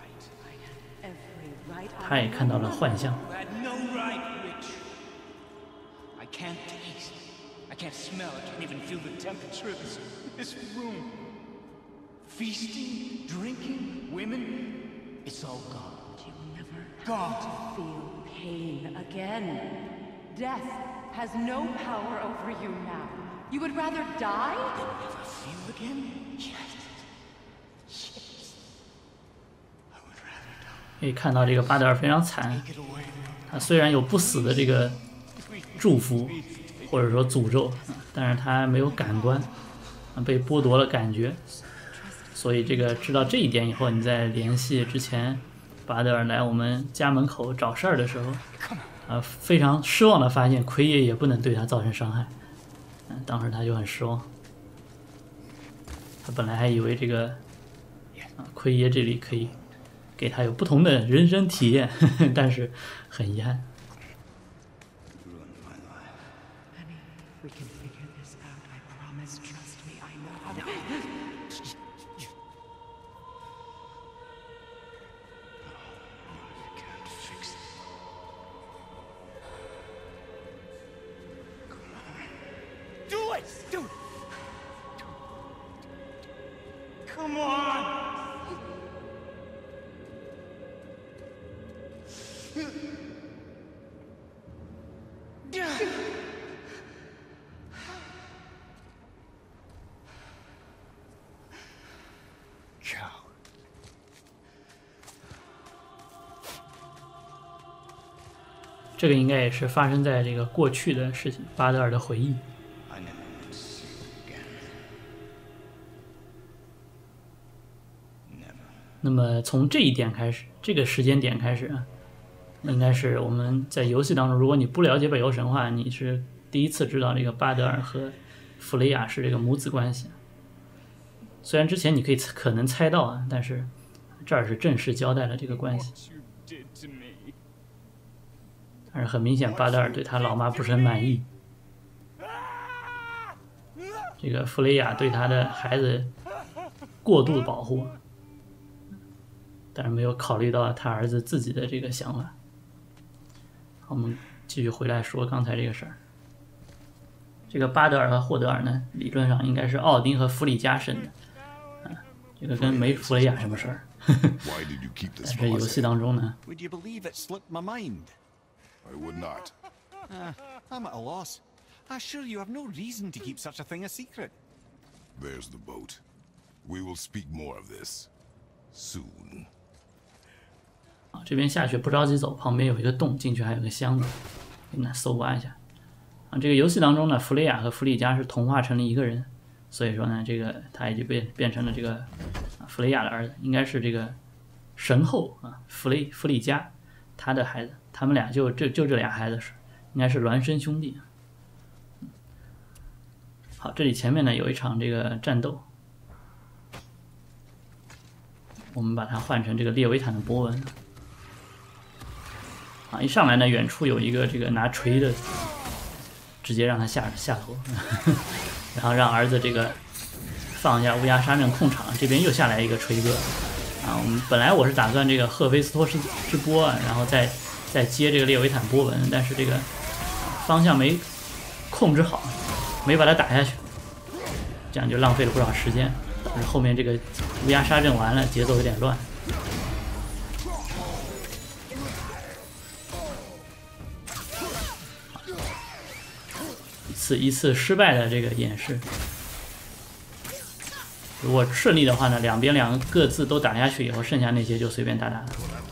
他也看到了幻象。 Feasting, drinking, women, it's all gone. You'll never God. feel pain again. Death has no power over you now. You would rather die? Never feel again? Yes. Yes. I would rather die. 可以看到这个巴德尔非常惨，他虽然有不死的这个祝福或者说诅咒，但是他没有感官，被剥夺了感觉。所以这个知道这一点以后，你在联系之前巴德尔来我们家门口找事儿的时候，啊，非常失望的发现奎爷也不能对他造成伤害，嗯，当时他就很失望。他本来还以为这个啊奎爷这里可以给他有不同的人生体验，呵呵，但是很遗憾。 We can figure this out, I promise. Trust me, I know how to. Do it! Do it! Come on! Cow. 这个应该也是发生在这个过去的事情，巴德尔的回忆。 I never want to see you again. Never. 那么从这一点开始，这个时间点开始啊，应该是我们在游戏当中，如果你不了解北欧神话，你是第一次知道这个巴德尔和弗雷亚是这个母子关系。虽然之前你可以可能猜到啊，但是这儿是正式交代了这个关系。 What you did to me. 但是很明显，巴德尔对他老妈不是很满意。这个弗雷亚对他的孩子过度保护，但是没有考虑到他儿子自己的这个想法。好，我们继续回来说刚才这个事儿。这个巴德尔和霍德尔呢，理论上应该是奥丁和弗里加生的，啊，这个跟没弗雷亚什么事儿。但是游戏当中呢， Would you believe it slipped my mind? I would not. Uh, I'm at a loss. I assure you have no reason to keep such a thing a secret. There's the boat. We will speak more of this soon. 啊，这边下去不着急走，旁边有一个洞，进去还有个箱子，给它搜刮一下。啊，这个游戏当中呢，弗雷亚和弗里加是同化成了一个人，所以说呢，这个他已经变变成了这个啊弗雷亚的儿子，应该是这个神后啊弗雷弗里加他的孩子，他们俩就就就这俩孩子是应该是孪生兄弟。好，这里前面呢有一场这个战斗，我们把它换成这个列维坦的波纹。啊，一上来呢，远处有一个这个拿锤的，直接让他下下头，然后让儿子这个放一下乌鸦杀阵控场，这边又下来一个锤哥啊！我们本来我是打算这个赫菲斯托斯之波啊，然后再再接这个列维坦波纹，但是这个方向没控制好，没把它打下去，这样就浪费了不少时间，导致后面这个乌鸦杀阵完了，节奏有点乱。一次一次失败的这个演示。如果顺利的话呢，两边两个各自都打下去以后，剩下那些就随便打打了。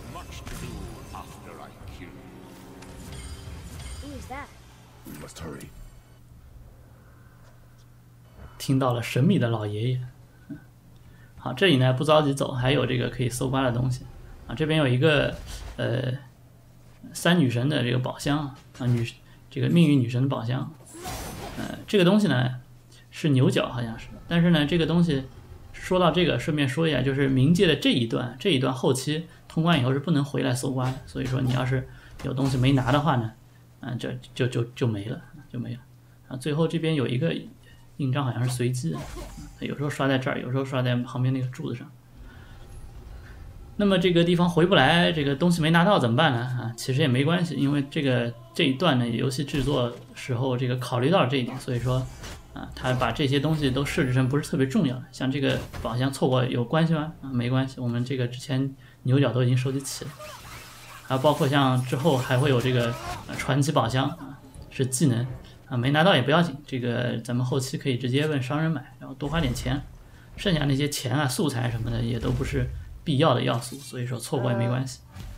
听到了神秘的老爷爷。好，这里呢不着急走，还有这个可以搜刮的东西啊。这边有一个呃三女神的这个宝箱啊，女这个命运女神的宝箱。呃，这个东西呢是牛角好像是，但是呢这个东西说到这个，顺便说一下，就是冥界的这一段这一段后期通关以后是不能回来搜刮的，所以说你要是有东西没拿的话呢，嗯、呃，这就就就没了，就没了。啊，最后这边有一个印章好像是随机的，有时候刷在这儿，有时候刷在旁边那个柱子上。那么这个地方回不来，这个东西没拿到怎么办呢？啊，其实也没关系，因为这个这一段呢，游戏制作时候这个考虑到这一点，所以说啊，他把这些东西都设置成不是特别重要的，像这个宝箱错过有关系吗？啊，没关系，我们这个之前牛角都已经收集齐了，还有包括像之后还会有这个、啊、传奇宝箱啊，是技能啊，没拿到也不要紧，这个咱们后期可以直接问商人买，然后多花点钱，剩下那些钱啊、素材什么的也都不是必要的要素，所以说错过也没关系。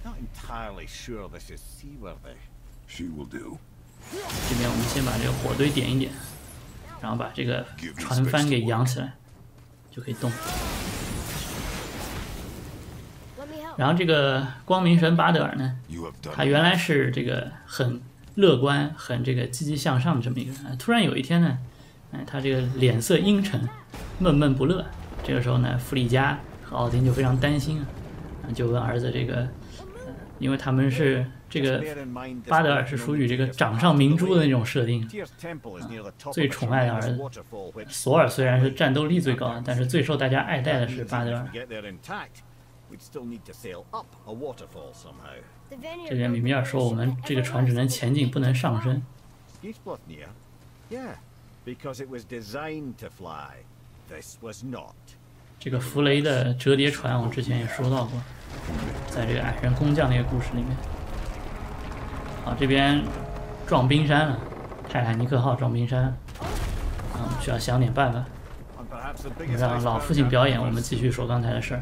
这边我们先把这个火堆点一点，然后把这个船帆给扬起来，就可以动。然后这个光明神巴德尔呢，他原来是这个很乐观、很这个积极向上的这么一个人，突然有一天呢，哎，他这个脸色阴沉，闷闷不乐。这个时候呢，弗里加和奥丁就非常担心啊，就问儿子这个，呃、因为他们是这个巴德尔是属于这个掌上明珠的那种设定，啊、最宠爱的儿子。索尔虽然是战斗力最高，但是最受大家爱戴的是巴德尔。这边米米尔说我们这个船只能前进，不能上升。这个弗雷的折叠船，我之前也说到过，在这个矮人工匠那个故事里面。好，这边撞冰山了，泰坦尼克号撞冰山，啊，我们需要想点办法，让老父亲表演，我们继续说刚才的事儿。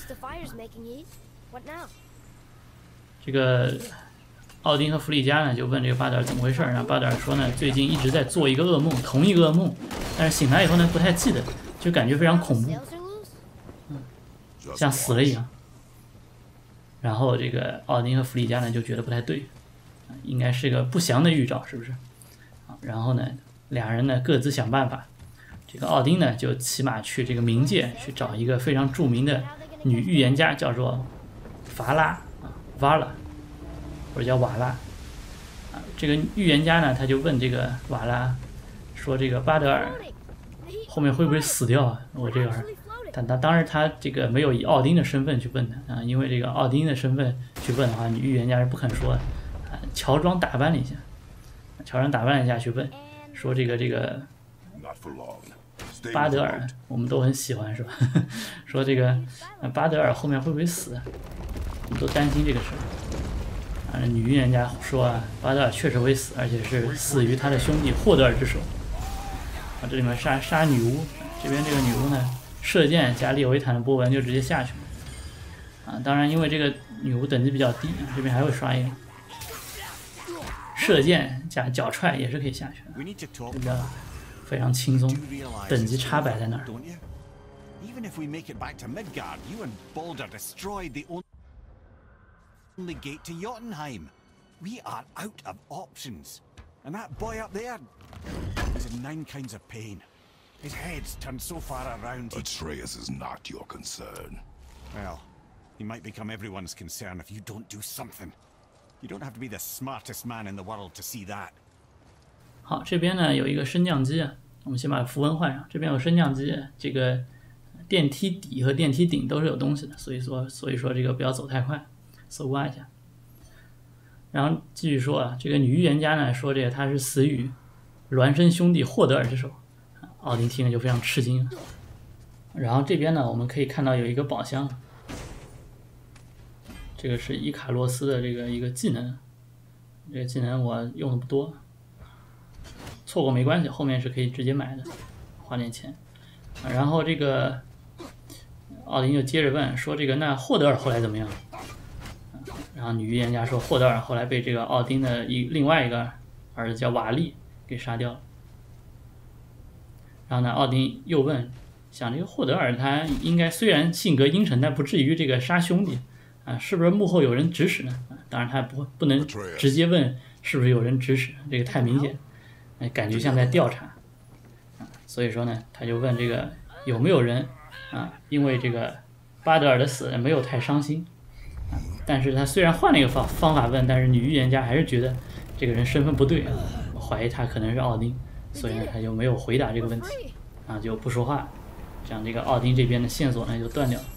这个奥丁和弗利加呢，就问这个巴德尔怎么回事，然后巴德尔说呢，最近一直在做一个噩梦，同一个噩梦，但是醒来以后呢，不太记得，就感觉非常恐怖，嗯，像死了一样。然后这个奥丁和弗利加呢，就觉得不太对，应该是个不祥的预兆，是不是？然后呢，俩人呢各自想办法。这个奥丁呢，就骑马去这个冥界去找一个非常著名的女预言家，叫做伐拉啊 ，Vala， 或者叫瓦拉啊。这个预言家呢，他就问这个瓦拉说：“这个巴德尔后面会不会死掉啊？我这个儿。”但他当时他这个没有以奥丁的身份去问他啊，因为这个奥丁的身份去问的话，女预言家是不肯说的啊。乔装打扮了一下，乔装打扮了一下去问，说这个这个。巴德尔，我们都很喜欢，是吧？说这个巴德尔后面会不会死？我们都担心这个事儿。啊，女预言家说啊，巴德尔确实会死，而且是死于他的兄弟霍德尔之手。啊，这里面杀杀女巫，这边这个女巫呢，射箭加列维坦的波纹就直接下去了。啊，当然因为这个女巫等级比较低，这边还会刷一个射箭加脚踹也是可以下去的，比较非常轻松，等级差摆在那儿。 Even if we make it back to Midgard, you and Baldur destroyed the only gate to Jotunheim. We are out of options. And that boy up there, he's in nine kinds of pain. His head's turned so far around. Atreus is not your concern. Well, he might become everyone's concern if you don't do something. You don't have to be the smartest man in the world to see that. 好，这边呢有一个升降机啊， 我们先把符文换上，这边有升降机，这个电梯底和电梯顶都是有东西的，所以说所以说这个不要走太快，搜刮一下。然后继续说啊，这个女预言家呢说这个他是死于孪生兄弟霍德尔之手，奥丁听了就非常吃惊。然后这边呢我们可以看到有一个宝箱，这个是伊卡洛斯的这个一个技能，这个技能我用的不多，错过没关系，后面是可以直接买的，花点钱。然后这个奥丁就接着问说这个那霍德尔后来怎么样？然后女预言家说霍德尔后来被这个奥丁的一另外一个儿子叫瓦利给杀掉了。然后呢奥丁又问，想这个霍德尔他应该虽然性格阴沉，但不至于这个杀兄弟啊，是不是幕后有人指使呢？啊、当然他不不能直接问是不是有人指使，这个太明显，哎，感觉像在调查啊。所以说呢，他就问这个有没有人啊，因为这个巴德尔的死没有太伤心啊，但是他虽然换了一个方方法问，但是女预言家还是觉得这个人身份不对啊，怀疑他可能是奥丁，所以呢他就没有回答这个问题啊，就不说话，这样这个奥丁这边的线索呢就断掉了。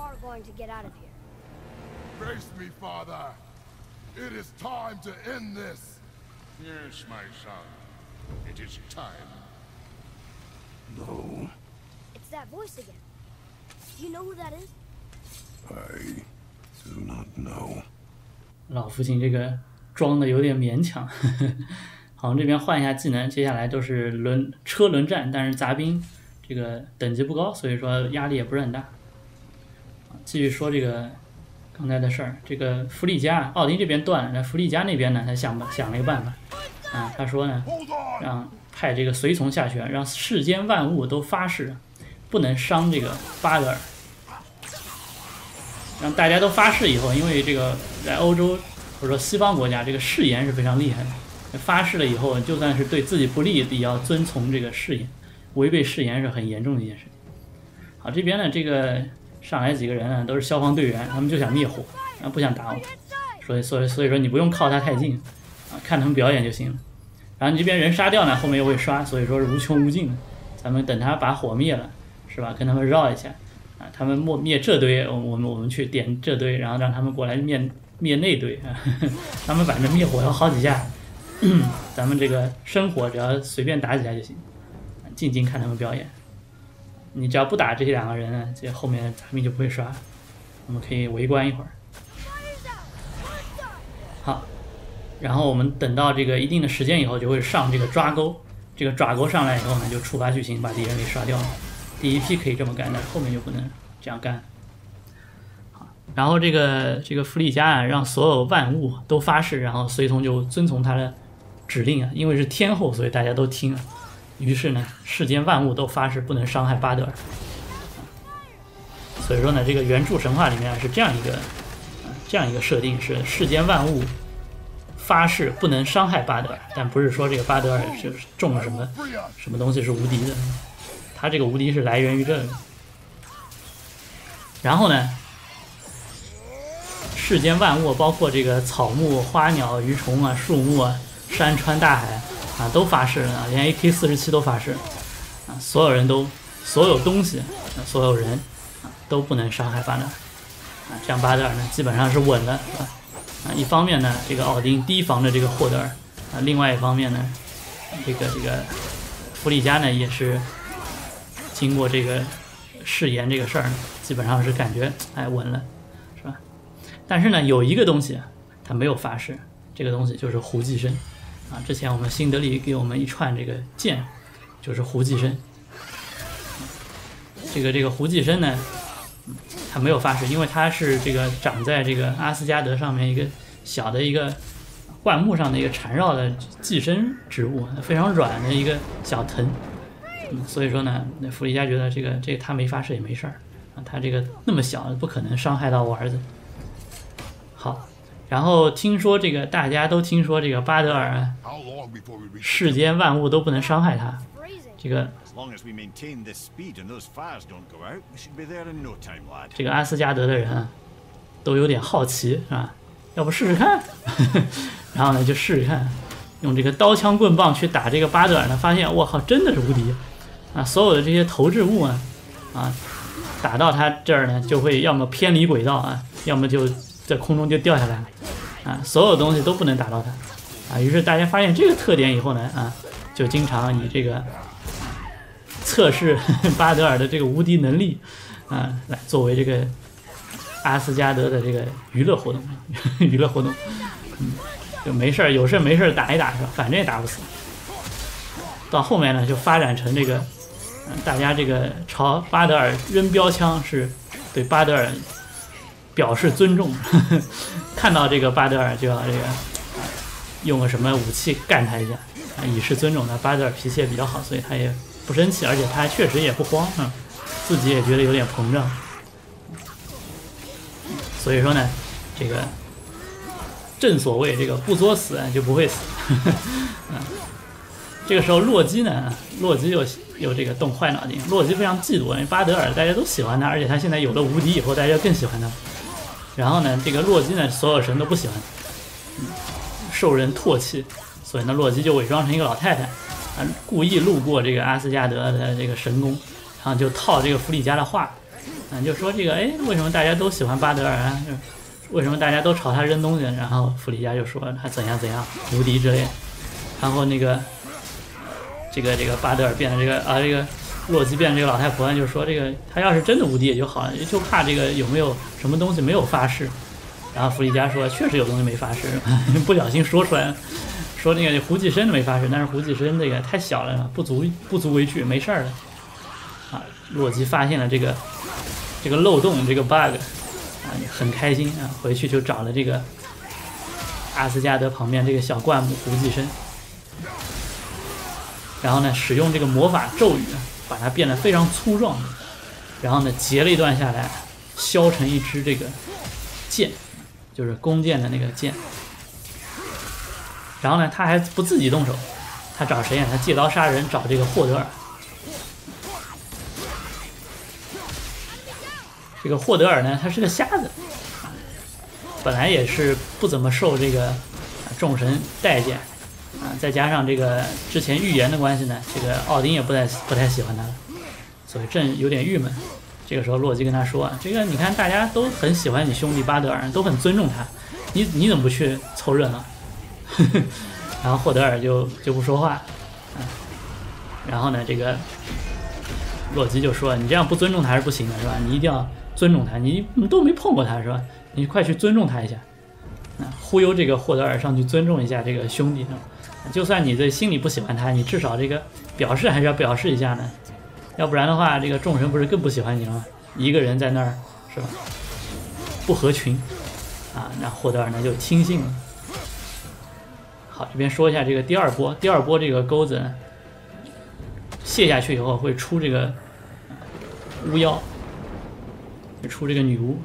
Face me, father. It is time to end this. Yes, my son. It is time. No, It's that voice again. Do you know who that is? I do not know. 老父亲这个装的有点勉强。呵呵，好，这边换一下技能，接下来都是轮车轮战，但是杂兵这个等级不高，所以说压力也不是很大。继续说这个刚才的事儿，这个弗利加，奥丁这边断了，那弗利加那边呢，他想想了一个办法，啊，他说呢，让派这个随从下去，让世间万物都发誓，不能伤这个巴德尔，让大家都发誓以后，因为这个在欧洲或者说西方国家，这个誓言是非常厉害的，发誓了以后，就算是对自己不利，也要遵从这个誓言，违背誓言是很严重的一件事。好，这边呢，这个。上来几个人呢，都是消防队员，他们就想灭火，啊，不想打我，所以所以所以说你不用靠他太近，啊，看他们表演就行了。然后你这边人杀掉呢，后面又会刷，所以说是无穷无尽的。咱们等他把火灭了，是吧？跟他们绕一下，啊，他们灭灭这堆，我们我们去点这堆，然后让他们过来灭灭那堆，啊，呵呵，他们反正灭火要好几下，咱们这个生火只要随便打几下就行，静静看他们表演。你只要不打这两个人呢，这后面杂兵就不会刷，我们可以围观一会儿。好，然后我们等到这个一定的时间以后，就会上这个抓钩。这个抓钩上来以后呢，就触发剧情，把敌人给刷掉了。第一批可以这么干，但后面就不能这样干。好，然后这个这个弗利加啊，让所有万物都发誓，然后随从就遵从他的指令啊，因为是天后，所以大家都听啊。于是呢，世间万物都发誓不能伤害巴德尔。所以说呢，这个原著神话里面是这样一个，呃、这样一个设定：是世间万物发誓不能伤害巴德尔，但不是说这个巴德尔就是中了什么什么东西是无敌的，他这个无敌是来源于这个。然后呢，世间万物包括这个草木、花鸟、鱼虫啊、树木啊、山川大海。啊，都发誓了，连 A K 四十七都发誓，啊，所有人都，所有东西，啊、所有人，啊，都不能伤害巴德尔，啊，这样巴德尔呢基本上是稳了，啊，啊，一方面呢，这个奥丁提防着这个霍德尔，啊，另外一方面呢，这个这个弗利加呢也是经过这个誓言这个事儿，基本上是感觉哎稳了，是吧？但是呢，有一个东西他没有发誓，这个东西就是胡寄生。啊，之前我们辛德利给我们一串这个剑，就是胡寄生。这个这个胡寄生呢，他没有发誓，因为他是这个长在这个阿斯加德上面一个小的一个灌木上的一个缠绕的寄生植物，非常软的一个小藤。嗯，所以说呢，那弗利加觉得这个这个他没发誓也没事儿啊，他这个那么小，不可能伤害到我儿子。好。然后听说这个，大家都听说这个巴德尔，世间万物都不能伤害他。这个，这个阿斯加德的人啊，都有点好奇，是吧？要不试试看？然后呢，就试试看。 用这个刀枪棍棒去打这个巴德尔呢，发现我靠，真的是无敌啊！所有的这些投掷物啊，啊，打到他这儿呢，就会要么偏离轨道啊，要么就在空中就掉下来了啊，所有东西都不能打到他啊。于是大家发现这个特点以后呢，啊，就经常以这个测试巴德尔的这个无敌能力啊，来作为这个阿斯加德的这个娱乐活动，娱乐活动，嗯，就没事儿，有事儿没事儿打一打是吧？反正也打不死。到后面呢，就发展成这个，嗯、大家这个朝巴德尔扔标枪是对巴德尔表示尊重，呵呵看到这个巴德尔就要这个用个什么武器干他一下，啊，以示尊重他。巴德尔脾气也比较好，所以他也不生气，而且他确实也不慌啊，自己也觉得有点膨胀。所以说呢，这个正所谓这个不作死就不会死。啊，这个时候洛基呢，洛基有有这个动坏脑筋，洛基非常嫉妒，因为巴德尔大家都喜欢他，而且他现在有了无敌以后，大家更喜欢他。然后呢，这个洛基呢，所有神都不喜欢他，嗯，受人唾弃，所以呢，洛基就伪装成一个老太太，啊，故意路过这个阿斯加德的这个神宫，然后就套这个弗里加的话。啊，就说这个，哎，为什么大家都喜欢巴德尔啊？为什么大家都朝他扔东西？然后弗里加就说他怎样怎样无敌之类的。然后那个，这个这个巴德尔变成这个啊，这个洛基变成这个老太婆，就说这个他要是真的无敌也就好了，就怕这个有没有什么东西没有发誓。然后弗里加说确实有东西没发誓，不小心说出来了，说那个胡济生没发誓，但是胡济生这个太小了，不足不足为惧，没事儿的。啊，洛基发现了这个。这个漏洞，这个 bug 啊，很开心啊，回去就找了这个阿斯加德旁边这个小灌木胡济生，然后呢，使用这个魔法咒语，把它变得非常粗壮，然后呢，截了一段下来，削成一支这个剑，就是弓箭的那个剑。然后呢，他还不自己动手，他找谁呀？他借刀杀人，找这个霍德尔。这个霍德尔呢，他是个瞎子，本来也是不怎么受这个众神待见啊，再加上这个之前预言的关系呢，这个奥丁也不太不太喜欢他了，所以正有点郁闷。这个时候洛基跟他说啊，这个你看大家都很喜欢你兄弟巴德尔，都很尊重他，你你怎么不去凑热闹？然后霍德尔就就不说话，啊，然后呢，这个洛基就说，你这样不尊重他是不行的，是吧？你一定要尊重他，你都没碰过他是吧？你快去尊重他一下，啊，忽悠这个霍德尔上去尊重一下这个兄弟，就算你这心里不喜欢他，你至少这个表示还是要表示一下呢，要不然的话，这个众神不是更不喜欢你了吗？一个人在那儿是吧？不合群，啊，那霍德尔呢就听信了。好，这边说一下这个第二波，第二波这个钩子呢卸下去以后会出这个巫妖。出这个女巫，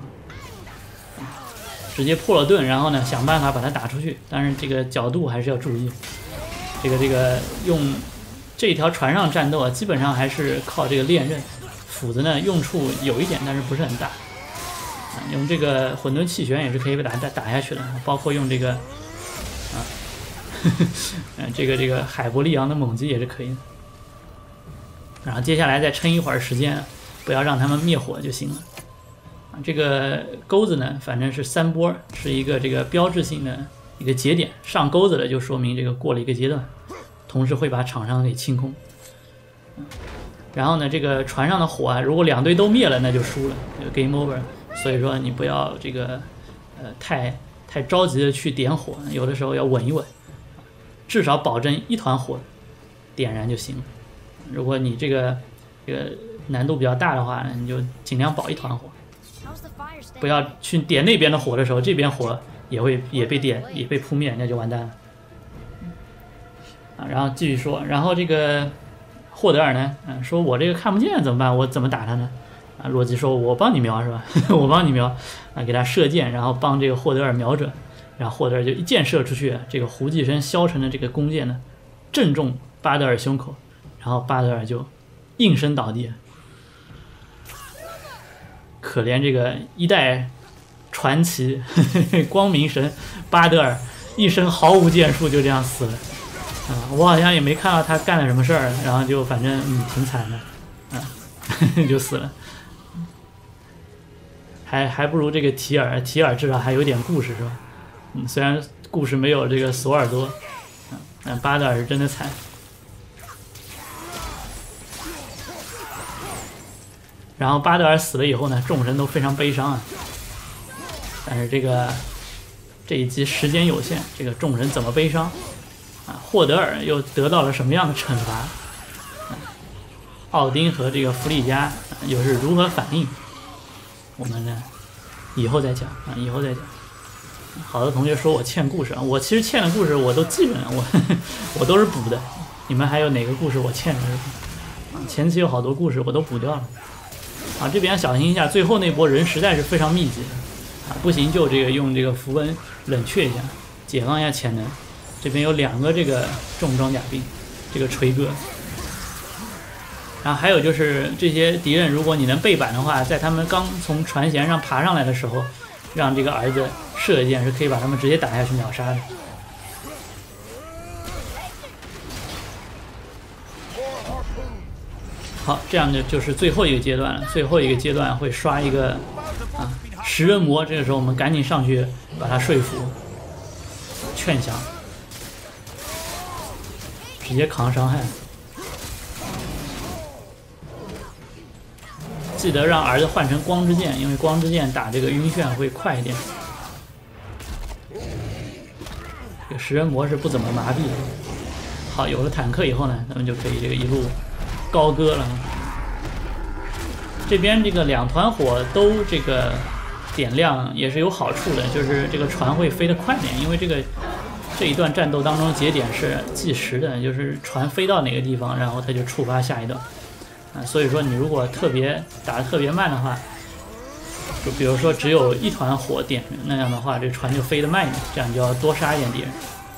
直接破了盾，然后呢想办法把它打出去，但是这个角度还是要注意。这个这个用这条船上战斗啊，基本上还是靠这个练刃，斧子呢用处有一点，但是不是很大。啊，用这个混沌气旋也是可以把它打打下去的，包括用这个啊，嗯，这个这个海伯利昂的猛击也是可以的。然后接下来再撑一会儿时间，不要让他们灭火就行了。这个钩子呢，反正是三波，是一个这个标志性的一个节点，上钩子了就说明这个过了一个阶段，同时会把场上给清空。然后呢，这个船上的火啊，如果两队都灭了，那就输了，就 game over。所以说你不要这个呃太太着急的去点火，有的时候要稳一稳，至少保证一团火点燃就行了。如果你这个这个难度比较大的话，你就尽量保一团火。不要去点那边的火的时候，这边火也会也被点也被扑灭，那就完蛋了。啊，然后继续说，然后这个霍德尔呢，嗯，说我这个看不见怎么办？我怎么打他呢？啊，洛基说，我帮你瞄是吧？我帮你瞄，啊，给他射箭，然后帮这个霍德尔瞄准，然后霍德尔就一箭射出去，这个胡济生削成的这个弓箭呢，正中巴德尔胸口，然后巴德尔就应声倒地。可怜这个一代传奇呵呵光明神巴德尔，一生毫无建树就这样死了。 啊，我好像也没看到他干了什么事儿，然后就反正嗯挺惨的，啊，就死了。还还不如这个提尔，提尔至少还有点故事是吧？嗯，虽然故事没有这个索尔多，嗯，但巴德尔是真的惨。然后巴德尔死了以后呢，众神都非常悲伤啊。但是这个这一集时间有限，这个众人怎么悲伤啊？霍德尔又得到了什么样的惩罚？啊、奥丁和这个弗利嘉、啊、又是如何反应？我们呢以后再讲啊，以后再讲。好多同学说我欠故事啊，我其实欠的故事我都记着呢，我呵呵我都是补的。你们还有哪个故事我欠的？啊，前期有好多故事我都补掉了。啊，这边小心一下，最后那波人实在是非常密集啊，不行就这个用这个符文冷却一下，解放一下潜能。这边有两个这个重装甲兵，这个锤哥。然后还有就是这些敌人，如果你能背板的话，在他们刚从船舷上爬上来的时候，让这个儿子射一箭，是可以把他们直接打下去秒杀的。好，这样就就是最后一个阶段了。最后一个阶段会刷一个啊食人魔，这个时候我们赶紧上去把他说服、劝降，直接扛伤害。记得让儿子换成光之剑，因为光之剑打这个晕眩会快一点。这个食人魔是不怎么麻痹的。好，有了坦克以后呢，咱们就可以这个一路高歌了。这边这个两团火都这个点亮也是有好处的，就是这个船会飞得快点，因为这个这一段战斗当中节点是计时的，就是船飞到哪个地方，然后它就触发下一段啊。所以说你如果特别打得特别慢的话，就比如说只有一团火点，那样的话这船就飞得慢一点，这样就要多杀一点敌人。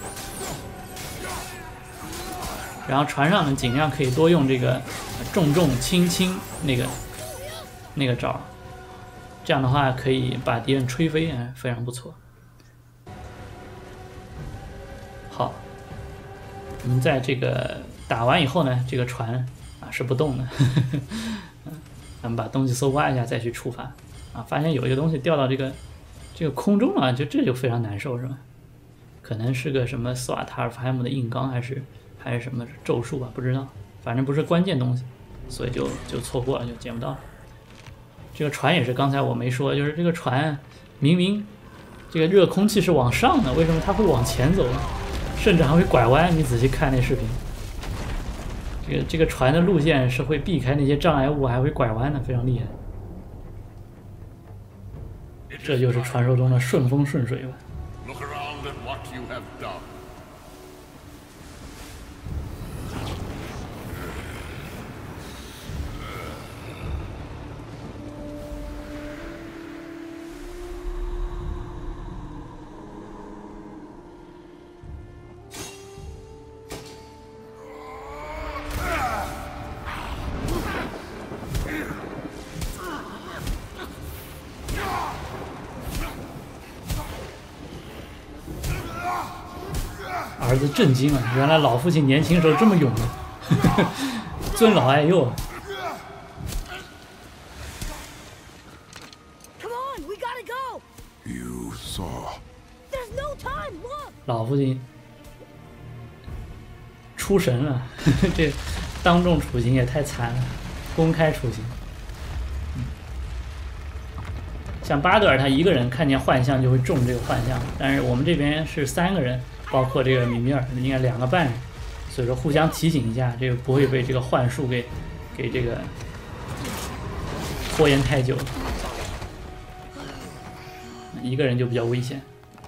然后船上呢，尽量可以多用这个重重轻轻那个那个招，这样的话可以把敌人吹飞，哎，非常不错。好，我们在这个打完以后呢，这个船啊是不动的，呵呵咱们把东西搜刮一下再去触发啊，发现有一个东西掉到这个这个空中了，就这就非常难受是吧？可能是个什么斯瓦塔尔法海姆的硬刚，还是？还是什么咒术吧，不知道，反正不是关键东西，所以就就错过了，就捡不到了。这个船也是刚才我没说，就是这个船明明这个热空气是往上的，为什么它会往前走，甚至还会拐弯？你仔细看那视频，这个这个船的路线是会避开那些障碍物，还会拐弯的，非常厉害。这就是传说中的顺风顺水吧。儿子震惊了，原来老父亲年轻时候这么勇的，尊老爱幼。老父亲出神了，这当众处刑也太惨了，公开处刑。像巴德尔他一个人看见幻象就会中这个幻象，但是我们这边是三个人。包括这个米米尔，应该两个半人，所以说互相提醒一下，这个不会被这个幻术给给这个拖延太久，一个人就比较危险。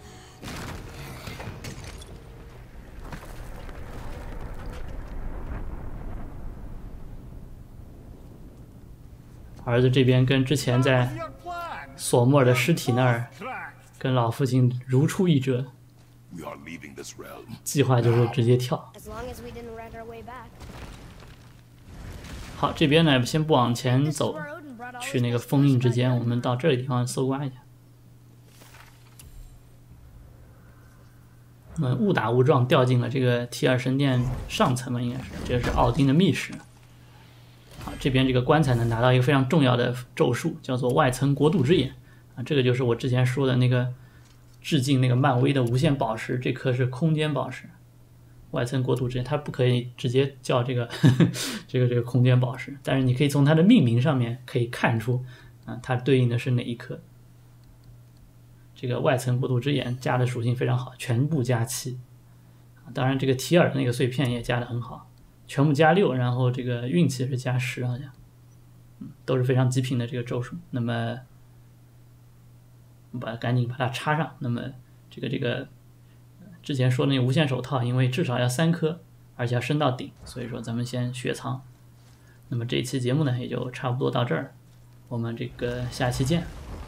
儿子这边跟之前在索莫尔的尸体那儿，跟老父亲如出一辙。计划就是直接跳。好，这边呢先不往前走，去那个封印之间，我们到这个地方搜刮一下。 那么误打误撞掉进了这个提尔神殿上层嘛，应该是，这是奥丁的密室。好，这边这个棺材呢拿到一个非常重要的咒术，叫做外层国度之眼啊，这个就是我之前说的那个致敬那个漫威的无限宝石，这颗是空间宝石。外层国度之眼，它不可以直接叫这个呵呵这个这个空间宝石，但是你可以从它的命名上面可以看出啊，它对应的是哪一颗。这个外层国度之眼加的属性非常好，全部加七。当然，这个提尔的那个碎片也加的很好，全部加六，然后这个运气是加十，好像，嗯，都是非常极品的这个咒术。那么，把赶紧把它插上。那么，这个这个。之前说的那个无限手套，因为至少要三颗，而且要升到顶，所以说咱们先雪藏。那么这期节目呢，也就差不多到这儿，我们这个下期见。